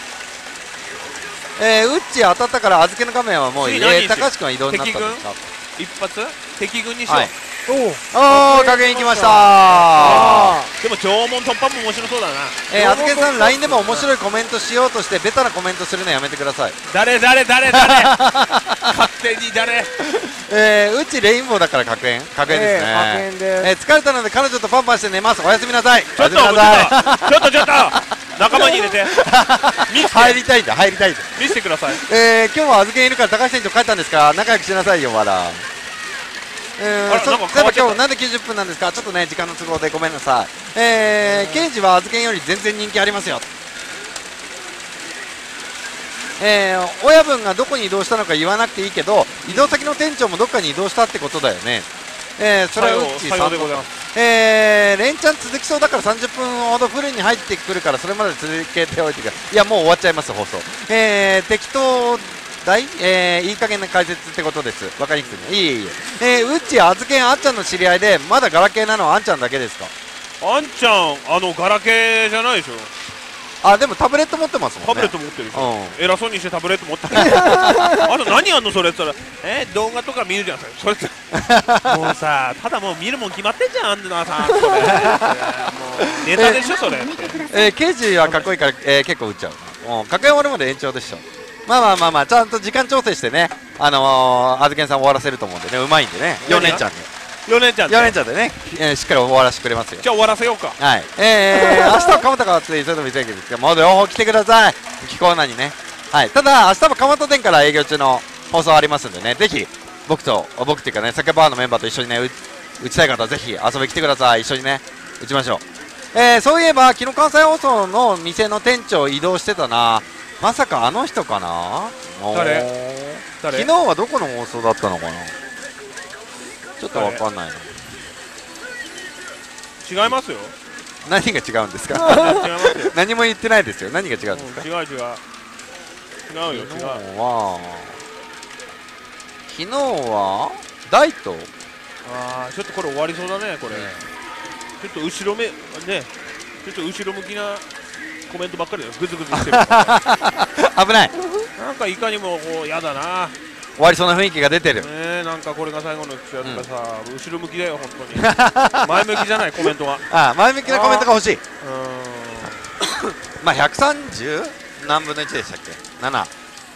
やん。ウッチ当たったから預けの画面はもういい。高橋君は移動になったんですか。 一発敵軍にしよう。 おお、加減いきました。 でも縄文突破も面白そうだな。 あずけさん LINE でも面白いコメントしようとしてベタなコメントするのやめてください。 誰勝手に誰。 うちレインボーだから確変ですね。疲れたので彼女とパンパンして寝ます。おやすみなさい。 ちょっと仲間に入れて。 入りたいんだ。 見せてください。 今日は預けいるから高橋店長帰ったんですか。仲良くしなさいよまだ。今日なんで90分なんですか。ちょっとね時間の都合でごめんなさい。刑事は預けんより全然人気ありますよ。親分がどこに移動したのか言わなくていいけど、移動先の店長もどっかに移動したってことだよね。それはうちさんでございます。連チャン続きそうだから30分ほどフルに入ってくるからそれまで続けておいてください。いやもう終わっちゃいます放送。適当いい加減な解説ってことです。わかりにくいね。いい。うっちあずけんあっちゃんの知り合いでまだガラケーなのはあんちゃんだけですか。 あんちゃんガラケーじゃないでしょ。 でもタブレット持ってますもんね。 タブレット持ってるでしょ。偉そうにしてタブレット持ってる。あと何やんのそれって言ったら動画とか見るじゃんそれって。もうさただもう見るもん決まってんじゃんあんなさ。もうネタでしょそれって。 刑事はかっこいいから結構打っちゃう。もうかけ終わるまで延長でしょ。まあちゃんと時間調整してねあずけんさん終わらせると思うんでね。うまいんでね。4連チャンで。4連チャンでねしっかり終わらせてくれますよ。 じゃあ終わらせようか。 はい。明日は蒲田からついそれとも見せんけどですけどもう両方来てください。気候なにね。はい。ただ明日も蒲田店から営業中の放送ありますんでね。ぜひ僕っていうかねサケバーのメンバーと一緒にね打ちたい方はぜひ遊びに来てください。一緒にね打ちましょう。そういえば昨日関西放送の店の店長移動してたな。まさかあの人かな。 誰。 昨日はどこの放送だったのかな。ちょっとわかんないな。 違いますよ。 何が違うんですか？ 違いますよ。 何も言ってないですよ。何が違うんですか？ 違うよ、違う。 昨日はダイト。 ああ、ちょっとこれ終わりそうだね、これ。ちょっと後ろ目、ね、ちょっと後ろ向きなコメントばっかりだよ。グズグズしてる。 危ない。 なんかいかにもこう、やだな。 終わりそうな雰囲気が出てる。 なんかこれが最後の口やとかさ、後ろ向きだよ、本当に。前向きじゃない、コメントが。 前向きなコメントが欲しい。まあ130何分の1でしたっけ？7。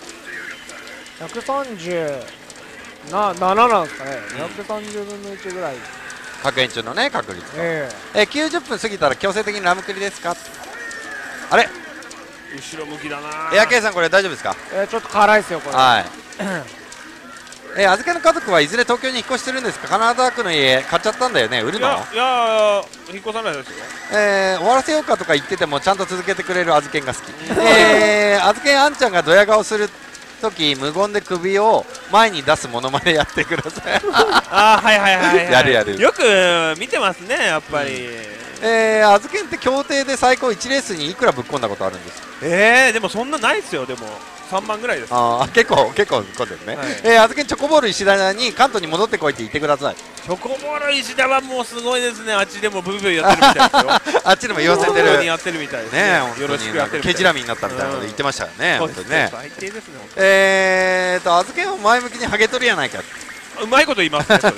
137なんですかね。130分の1ぐらい。 各延長のね、確率。90分過ぎたら強制的にラムクリですか？あれ？ 後ろ向きだな。 エアケイさん、これ大丈夫ですか？ ちょっと辛いですよ、これ。 はい。預けの家族はいずれ東京に引っ越してるんですか？カナダ区の家買っちゃったんだよね。売るの？ いや引っ越さないですよ。 終わらせようかとか言っててもちゃんと続けてくれる預けんが好き。預けんあんちゃんがドヤ顔する時、無言で首を前に出すモノマネやってください。 はいはいはい。 やるやる。 よく見てますね、やっぱり。 預けんって競艇で最高1レースにいくらぶっ込んだことあるんですか？ でもそんなないですよ。でも3万ぐらいです。 結構ぶっ込んでるね。預けんチョコボール石田に関東に戻ってこいって言ってください。 チョコボール石田はもうすごいですね。あっちでもブーブーやってるみたいですよ。 あっちでも言わせてる。 やってるみたいですね。 よろしくやってる。 ケジラミになったみたいなこと言ってましたよね。本当にね。 最低ですね。 預けんを前向きにハゲとるやないか。 うまいこと言いますね。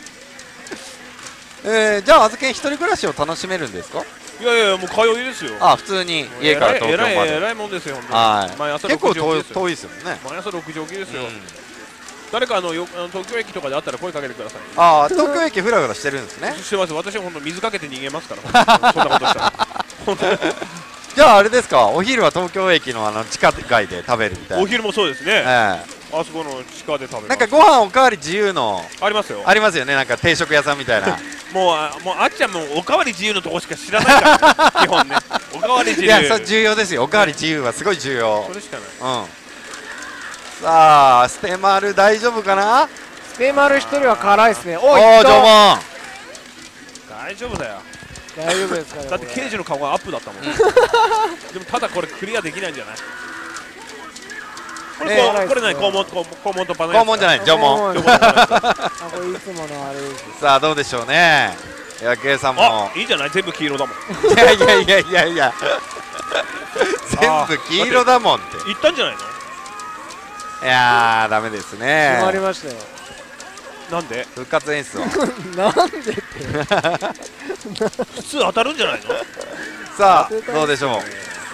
じゃあ預けん一人暮らしを楽しめるんですか？ いやいや、もう通いですよ。 普通に家から東京まで。 えらいもんですよ、本当に。毎朝結構 6時起きですよ。 遠いですよね。 毎朝6時起きですよ。誰か東京駅とかであったら声かけてください。 東京駅フラフラしてるんですね。 してます。私は本当水かけて逃げますから。そんなことしたら。 じゃああれですか、お昼は東京駅の地下街で食べるみたいな。 お昼もそうですね。あそこの地下で食べる。 なんかご飯おかわり自由のありますよ。 ありますよね。なんか定食屋さんみたいな。 もうあっちゃんもおかわり自由のとこしか知らないから基本ね。おかわり自由。 いや、それ重要ですよ。おかわり自由はすごい重要。 それしかない。 さあ、ステマル大丈夫かな？ ステマル一人は辛いですね。 おー、縄文。 大丈夫だよ。 大丈夫ですかね。 だって刑事の顔がアップだったもん。でもただこれクリアできないんじゃない？これ何？肛門とパネル。 肛門じゃない、縄文。 これいつものあれです。 さあどうでしょうね。野球さんもいいじゃない、全部黄色だもん。 いや全部黄色だもんって。 いったんじゃないの？ いやーダメですね。 決まりましたよ。 なんで？ 復活演出はなんでって普通当たるんじゃないの？ さあどうでしょう。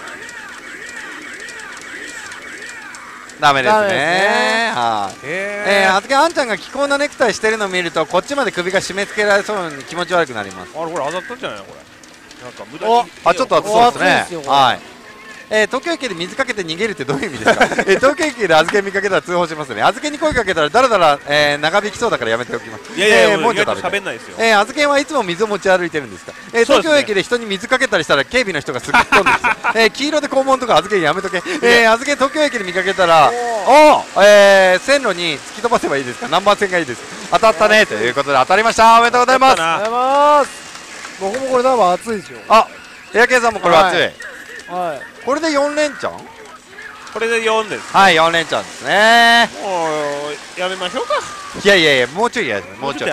ダメですね。あずけあんちゃんが気候なネクタイしてるのを見るとこっちまで首が締め付けられそうに気持ち悪くなります。 あれこれ当たったんじゃないのこれ。なんか無駄に。 ちょっと熱そうですね。はい。東京駅で水かけて逃げるってどういう意味ですか？東京駅で預け見かけたら通報しますね。預けに声かけたらだらだら長引きそうだからやめておきます。 いやもうちょっと喋んないですよ。 預けはいつも水を持ち歩いてるんですか？東京駅で人に水かけたりしたら警備の人がすっ飛んできて黄色で肛門とか預けやめとけ。預け東京駅で見かけたら線路に突き飛ばせばいいですか？何番線がいいですか？当たったねということで当たりました。おめでとうございます。 ありがとうございます。僕もこれ多分熱いですよ。 エアケイさんもこれ熱い。 はい。 これで4連チャン？ これで4です。 はい、4連チャンですね。 もうやめましょうか。 いやもうちょいやる。もうちょい。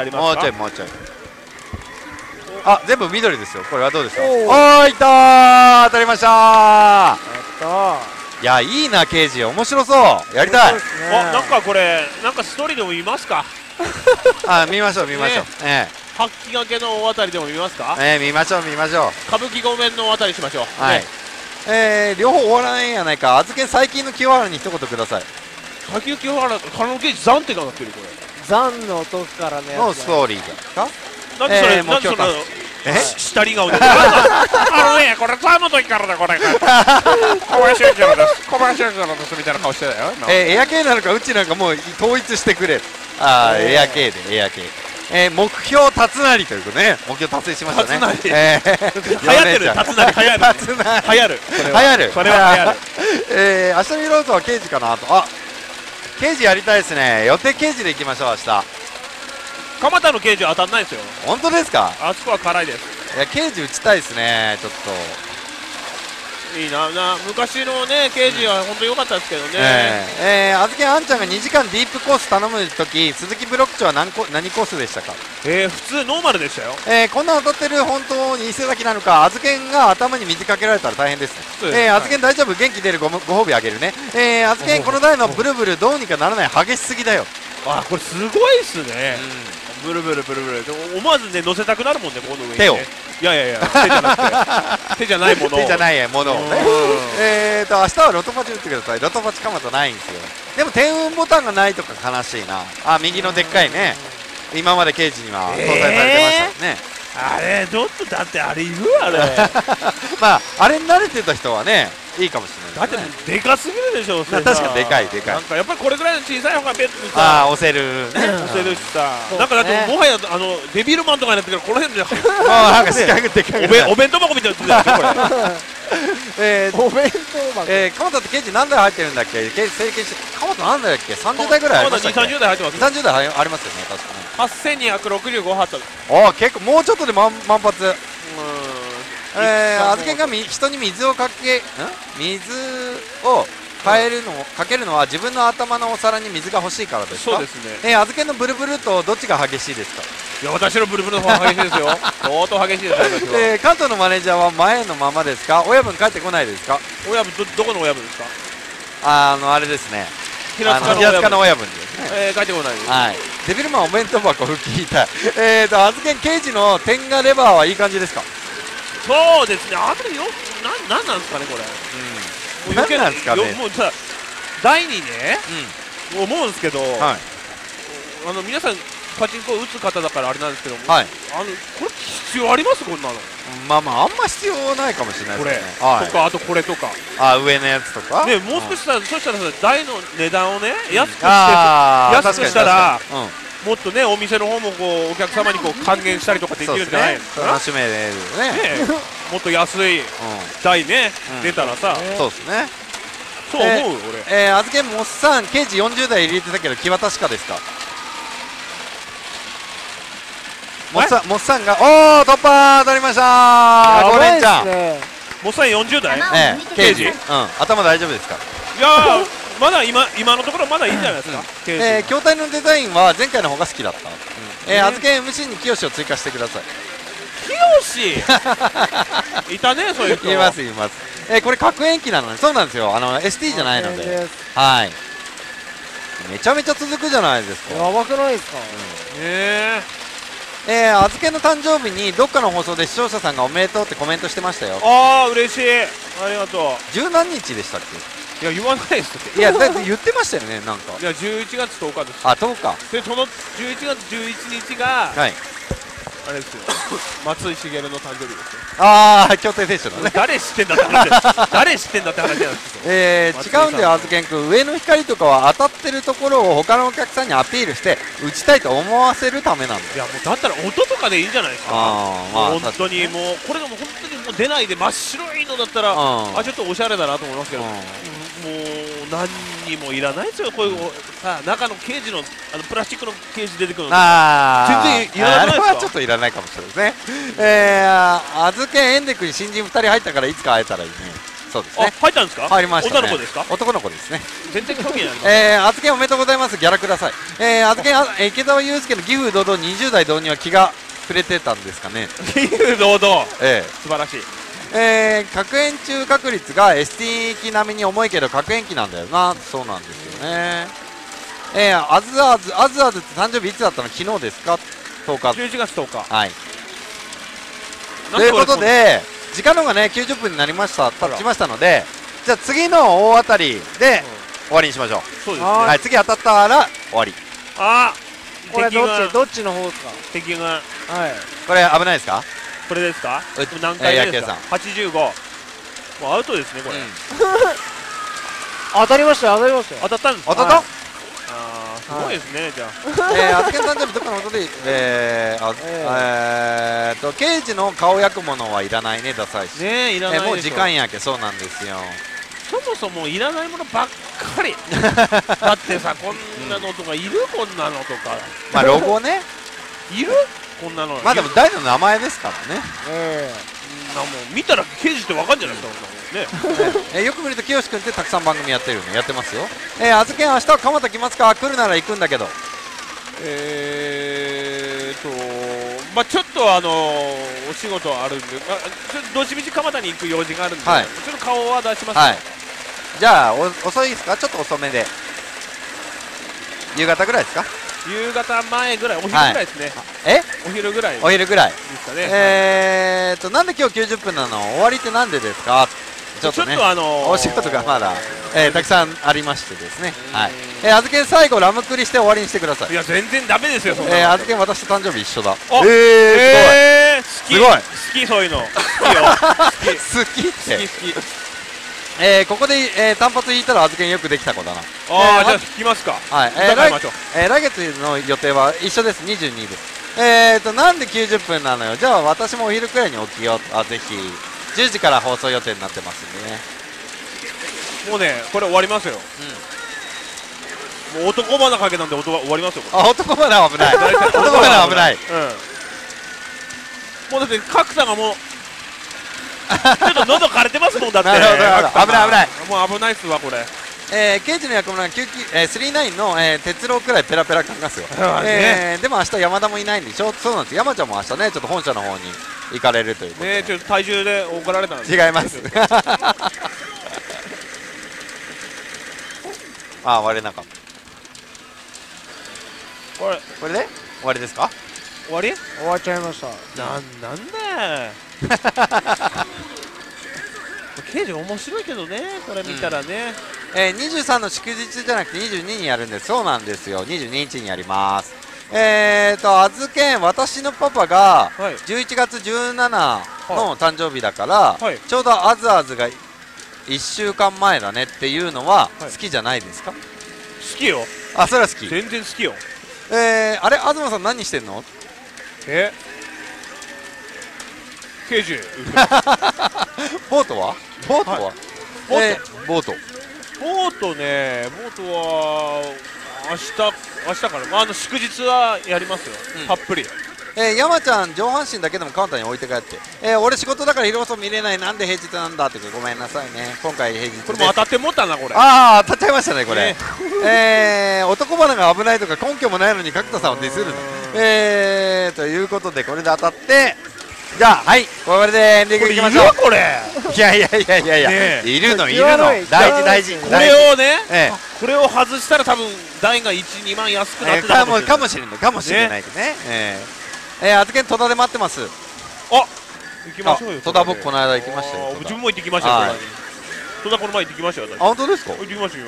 全部緑ですよ。これはどうですか？いったー、当たりました。いや、いいな刑事、面白そう。やりたい。 なんかこれなんかストーリーでも見ますか？ 見ましょう。 発揮がけの大当たりでも見ますか？ 見ましょう。 歌舞伎ごめんの大当たりしましょう。 はい。両方終わらないんやないか。預け最近の清原に一言ください。 最近の清原、カラオケザンってかかってるこれ。 ザンの時からね。 のストーリーですか？ なんでそれ、なんでそれ、下り顔で。これザンの時からだこれ。小林明ですみたいな顔してたよ。 エア系なのかうちなんかもう統一してくれ。エア系でエア系。目標達成ということね。目標達成しましたね。 流行ってる。達成流行る。それは流行る。 明日見ろとは刑事かなと。刑事やりたいですね。予定刑事でいきましょう明日。 蒲田の刑事は当たんないですよ。 本当ですか？ あそこは辛いです。 いや刑事打ちたいですね、ちょっと。 いいな、昔のね刑事は本当良かったですけどね。 あずけんあんちゃんが2時間ディープコース頼むとき、鈴木ブロック長は何コースでしたか？ 普通ノーマルでしたよ。 こんな当たってる本当に伊勢崎なのか、あずけんが頭に水かけられたら大変ですね。あずけん大丈夫、元気出る、ご褒美あげるね。あずけんこの台のブルブルどうにかならない、激しすぎだよ。 あ、これすごいっすね。ブルブルブルブル、思わずね乗せたくなるもんね、この上にね。 手を。 いや手じゃなくて手じゃないものを。 手じゃないものをね。明日はロトパチ打ってください。ロトパチかまとないんですよ。でも天運ボタンがないとか悲しいな。あ、右のでっかいね。今までケージには搭載されてましたね。 あれちょっとだってあれいるあれ。 まああれに慣れてた人はねいいかもしれない。 だってでかすぎるでしょ。 確かにでかい。なんかやっぱりこれぐらいの小さい方がベッドにさ押せるね。 押せるしさ。なんかだってもはやデビルマンとかになってからこの辺でなんか四角でかい。 お弁当箱みたいになってるでしょこれ。 お弁当箱。 鎌田ってケージ何台入ってるんだっけ？整形して鎌田何台だっけ？30台ぐらいありましたっけ？ 30台入ってます。 30台ありますよね、確かに。 8265発。 ああ、結構もうちょっとで満発。あずけんが人に水をかけるのは自分の頭のお皿に水が欲しいからですか？ そうですね。 あずけんのブルブルとどっちが激しいですか？ いや、私のブルブルの方が激しいですよ。相当激しいですよ、私は。 関東のマネージャーは前のままですか？親分帰ってこないですか？ 親分、どこの親分ですか？ あれですね、 平塚の親分ですね。 帰ってこないです。 はい。デビルマンお弁当箱吹きたい。あずけん刑事の天下レバーはいい感じですか？ そうですね。あとなんなんですかねこれ。 何なんですかね。 もうさ、第にね、思うんですけど、皆さんパチンコ打つ方だからあれなんですけども、これ必要ありますこんなの？ まあんま必要ないかもしれないですね。 これとかあとこれとか。 上のやつとか。 ね、もう少しさ、そしたらさ、台の値段をね安くしたら。もっとね、お店の方もこうお客様にこう還元したりとかできるんじゃないですか。 楽しめるね。 もっと安い台ね出たらさ。 そうですね。 そう思う俺。 あずけんもっさん刑事40代入れてたけど木は確かですか？もっさんが突破取りました。ゴレンちゃん。 もっさん40代？ 刑事。頭大丈夫ですか？ いやまだ今のところまだいいんじゃないですか。 筐体のデザインは前回の方が好きだった。あずけん MC に清を追加してください。 清いたね、そういう人。 います。これ核塩基なのね。そうなんですよ。ST じゃないので。はい。めちゃめちゃ続くじゃないですか。 やばくないですか？ あずけんの誕生日にどっかの放送で視聴者さんがおめでとうってコメントしてましたよ。 ああ、嬉しい。ありがとう。 十何日でしたっけ？ いや、言わないですって。 いや、だって言ってましたよね、なんか。 いや、11月10日です。 10日。 で、その11月11日が、 はい。 あれですよ。松井茂の誕生日ですよ。 協定選手のね。 誰知ってんだって話。誰知ってんだって話なんですよ。違うんだよ、あずけんくん。上の光とかは当たってるところを他のお客さんにアピールして打ちたいと思わせるためなんだよ。 いや、もうだったら音とかでいいんじゃないですか。本当にもうこれでも本当にもう出ないで真っ白いのだったらちょっとおしゃれだなと思いますけど、もう何にもいらないですよ。こういうさ、中のケージのプラスチックのケージ出てくるの全然いらないですか？ あれはちょっといらないかもしれないですね。あずけんエンデ君に新人2人入ったからいつか会えたらいいね。そうですね。 入ったんですか？ 入りましたね。 女の子ですか？ 男の子ですね。 全然興味ない。 あずけんおめでとうございます。ギャラください。あずけん池澤祐介の岐阜堂々20代導入は気が触れてたんですかね。 岐阜堂々。素晴らしい。 核煙中確率が ST 機並みに重いけど核煙機なんだよな。そうなんですよね。あずあずって誕生日いつだったの？昨日ですか？10日。 11月10日。 はい。ということで時間の方がね90分になりました。経ちましたので、じゃあ次の大当たりで終わりにしましょう。 そうですね。 はい、次当たったら終わり。 これどっちの方ですか？ 敵が。はい。 これ危ないですか？ これですか？何回目ですか？85。もうアウトですねこれ。 当たりました。 当たったんですか？ 当たった？ すごいですね。じゃあ。あずけん誕生日どっかのことで刑事の顔焼くものはいらないね。ダサいしね。いらない。 もう時間やけ。そうなんですよ。 そもそもいらないものばっかり。だってさ、こんなのとかいる？こんなのとか。 まあロゴね。 いる？ こんなの。 まあでも台の名前ですからね。 もう見たら刑事ってわかんじゃないですか、こんなもんね。 よく見ると清君ってたくさん番組やってるのやってますよ。あずけん明日は蒲田来ますか？来るなら行くんだけど。 まあちょっとお仕事あるんで、ちょっとどしみち蒲田に行く用事があるんで、ちょっと顔は出します。 じゃあ遅いですか？ちょっと遅めで。夕方ぐらいですか？ 夕方前ぐらい、お昼ぐらいですね。お昼ぐらい。 お昼ぐらいですかね。 なんで今日90分なの？終わりってなんでですか？ちょっとね、お仕事がまだたくさんありましてですね。あずけん最後ラムクリして終わりにしてください。 いや全然ダメですよ。そんなあずけん私と誕生日一緒だ。 すごい。 すごい。 好きそういうの。好きよ。 好きって。ここで単発引いたらあずけんよくできた子だな。 じゃあ引きますか。 来月の予定は一緒です。22です。なんで90分なのよ。じゃあ私もお昼くらいに起きよう。ぜひ10時から放送予定になってますんでね。 もうねこれ終わりますよ。もう男花かけなんで終わりますよ。 男花危ない。男花危ない。 もうだって角さんがもうちょっと喉枯れてますもんだって。 なるほど危ない危ない。 もう危ないっすわこれ。 刑事の役者39の哲郎くらいペラペラ感がすよ。でも明日山田もいないんでしょ。そうなんです。山ちゃんも明日ねちょっと本社の方に行かれるということで。 ちょっと体重で怒られたんです。 違います。割れなかった。これで終わりですか？ 終わり？ 終わっちゃいました。 なんだ刑事面白いけどねこれ見たらね。 23の祝日じゃなくて22にやるんです。そうなんですよ。22日にやります。あずけん私のパパが11月17の誕生日だから、ちょうどあずあずが1週間前だねっていうのは好きじゃないですか？ 好きよ。 それは好き。 全然好きよ。 あれ東さん何してんの？ 刑事ボートは？ボートは明日から祝日はやりますよ。たっぷり。 山ちゃん上半身だけでもカウンターに置いて帰って、俺仕事だから昼放送見れない、なんで平日なんだって。ごめんなさいね、今回平日これも当たってもったなこれ。 当たっちゃいましたねこれ。男花が危ないとか根拠もないのに角田さんをディスるの。ということでこれで当たって、じゃあこれでエンディングいきましょう。 これいやいるの大事。 これをねこれを外したら多分台が 1,2 万安くなってたかもしれないですね。あずけん戸田で待ってます。 行きましょうよ。 戸田僕この間行きましたよ。 自分も行ってきましたよ。戸田この前行ってきましたよ。 本当ですか？ 行ってきました。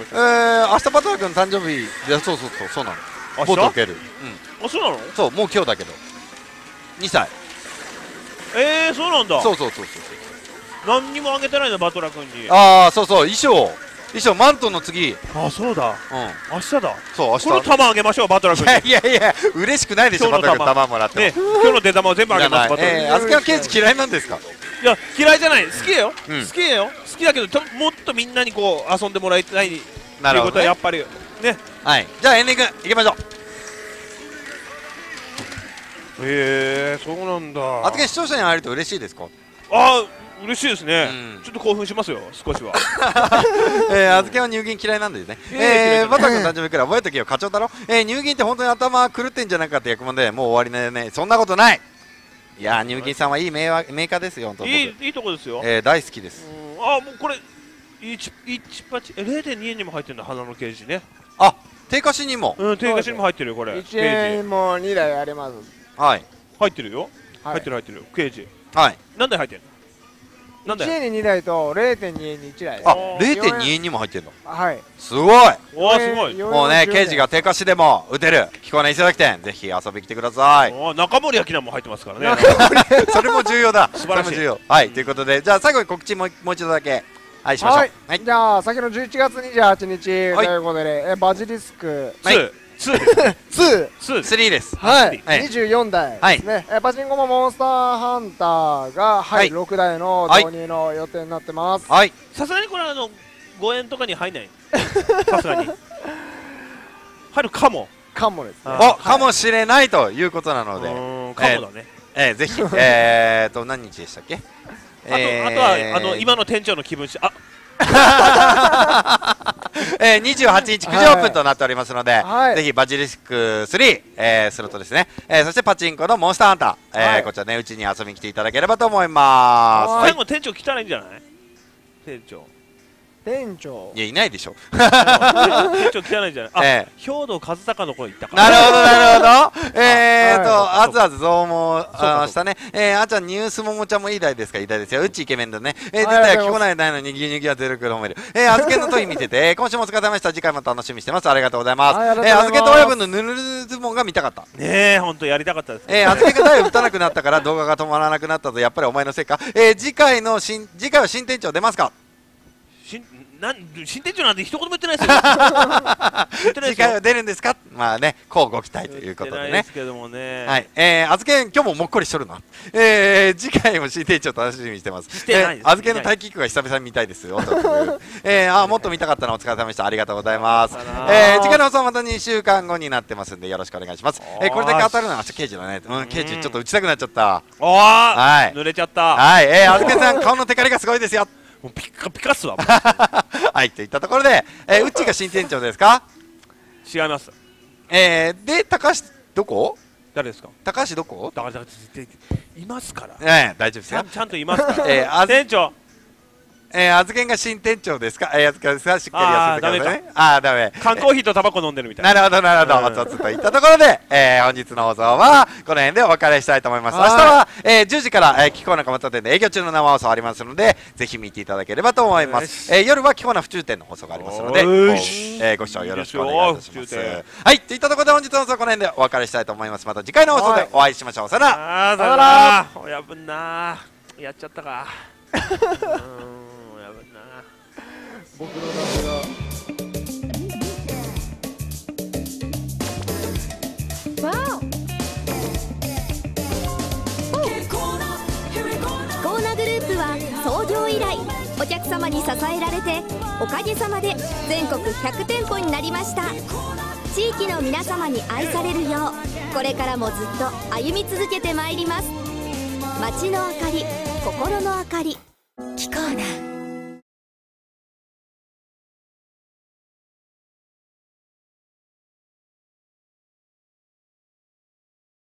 明日バトラ君誕生日で、そうなの。ボート受ける。 そうなの？ そう、もう今日だけど2歳。 そうなんだ。 そう何にもあげてないのバトラ君に。 そう衣装マントの次。 そうだ。明日だ。 そう明日。 この玉あげましょうバトラ君に。 いや嬉しくないでしょバトラ君玉もらって。 今日の出玉を全部あげます。 あずけは刑事嫌いなんですか？ いや嫌いじゃない。好きよ。好きだけどもっとみんなにこう遊んでもらいたいっていうことはやっぱりね。 じゃあエンディングいきましょう。 そうなんだ。 あずけ視聴者に会えると嬉しいですか？ 嬉しいですね。ちょっと興奮しますよ少しは。 あずけは入銀嫌いなんでね。バタ君誕生日くらい覚えとけよ課長だろ。入銀って本当に頭狂ってんじゃなかった役満でもう終わりだよね。そんなことない。いや入銀さんはいいメーカーですよ。 いいとこですよ。 大好きです。 もうこれ0.2 円にも入ってるんだ花のケージね。 定価紙にも。 定価紙にも入ってるよこれ。 1円も2台あります。 入ってるよ。入ってるケージ。何台入ってるの？1 円に2台と 0.2 円に1台。 0.2 円にも入ってるの？すごい。 すごい。 もうね刑事が定価紙でも打てる彦根磯崎店ぜひ遊びに来てください。 中森明菜も入ってますからね。 それも重要だ。 素晴らしい。 ということでじゃあ最後に告知もう一度だけしましょう。 じゃあ先の11月28日ということでバジリスク 3です。 24台ですね。パチンコもモンスターハンターが6台の導入の予定になってます。 さすがにこれ5円とかに入んない。さすがに入るかもですね。 かもしれないということなのでかもだね。 ぜひ何日でしたっけ？ あとは今の店長の気分し、 28日9時オープンとなっておりますので、ぜひバジリスク3、スロットですね、そしてパチンコのモンスターハンター、こちらねうちに遊びに来ていただければと思います。 最後店長来たらいいんじゃない？店長いやいないでしょ。 店長来たらいいんじゃない？兵藤和孝の声言ったから。なるほどなるほど。あずあず増毛したね。あちゃんニュースももちゃんもいい台ですか？いい台ですよ。うちイケメンだね。出たよ聞こないのに牛乳はゼロクロ褒める。あずけの問い見てて今週もお疲れ様でした。次回も楽しみにしてます。ありがとうございます。あずけと親分のぬるぬる相撲が見たかった。 ねえ本当やりたかったです。 あずけが台を打たなくなったから動画が止まらなくなったとやっぱりお前のせいか。次回は新店長出ますか？ 新店長なんて一言も言ってないですよ。 次回は出るんですか？まあね、こうご期待ということでね。 ですけどもね。 はい、あずけん今日ももっこりしとるな。次回も新店長楽しみにしてます。あずけんのタイキックが久々に見たいですよ。もっと見たかったのお疲れ様でした。ありがとうございます。次回の放送はまた2週間後になってますんでよろしくお願いします。これだけ当たるのは明日刑事だね。刑事ちょっと打ちたくなっちゃった。 はい。濡れちゃった。 はい、あずけんさん顔のテカリがすごいですよ。 もうピカピカっすわ。 はいといったところで、うっちが新店長ですか？ 違います。 で高橋どこ？ 誰ですか？ 高橋どこ？ だからいますから。 大丈夫ですよ。 ちゃんといますから。店長。 あずけんが新店長ですか？あずけんですか？しっかりやってくださいね。ダメ。 缶コーヒーとタバコ飲んでるみたいな。 なるほどなるほど。といったところで、本日の放送はこの辺でお別れしたいと思います。明日は10時からキコーナ蒲田店で営業中の生放送ありますのでぜひ見ていただければと思います。夜はキコーナ府中店の放送がありますのでご視聴よろしくお願いいたします。はいといったところで本日の放送はこの辺でお別れしたいと思います。また次回の放送でお会いしましょう。さよなら。 さよなら。親分なやっちゃったか。 僕の名前がキコーナグループは創業以来お客様に支えられておかげさまで全国100店舗になりました。地域の皆様に愛されるようこれからもずっと歩み続けてまいります。街の明かり、心の明かり、キコーナ。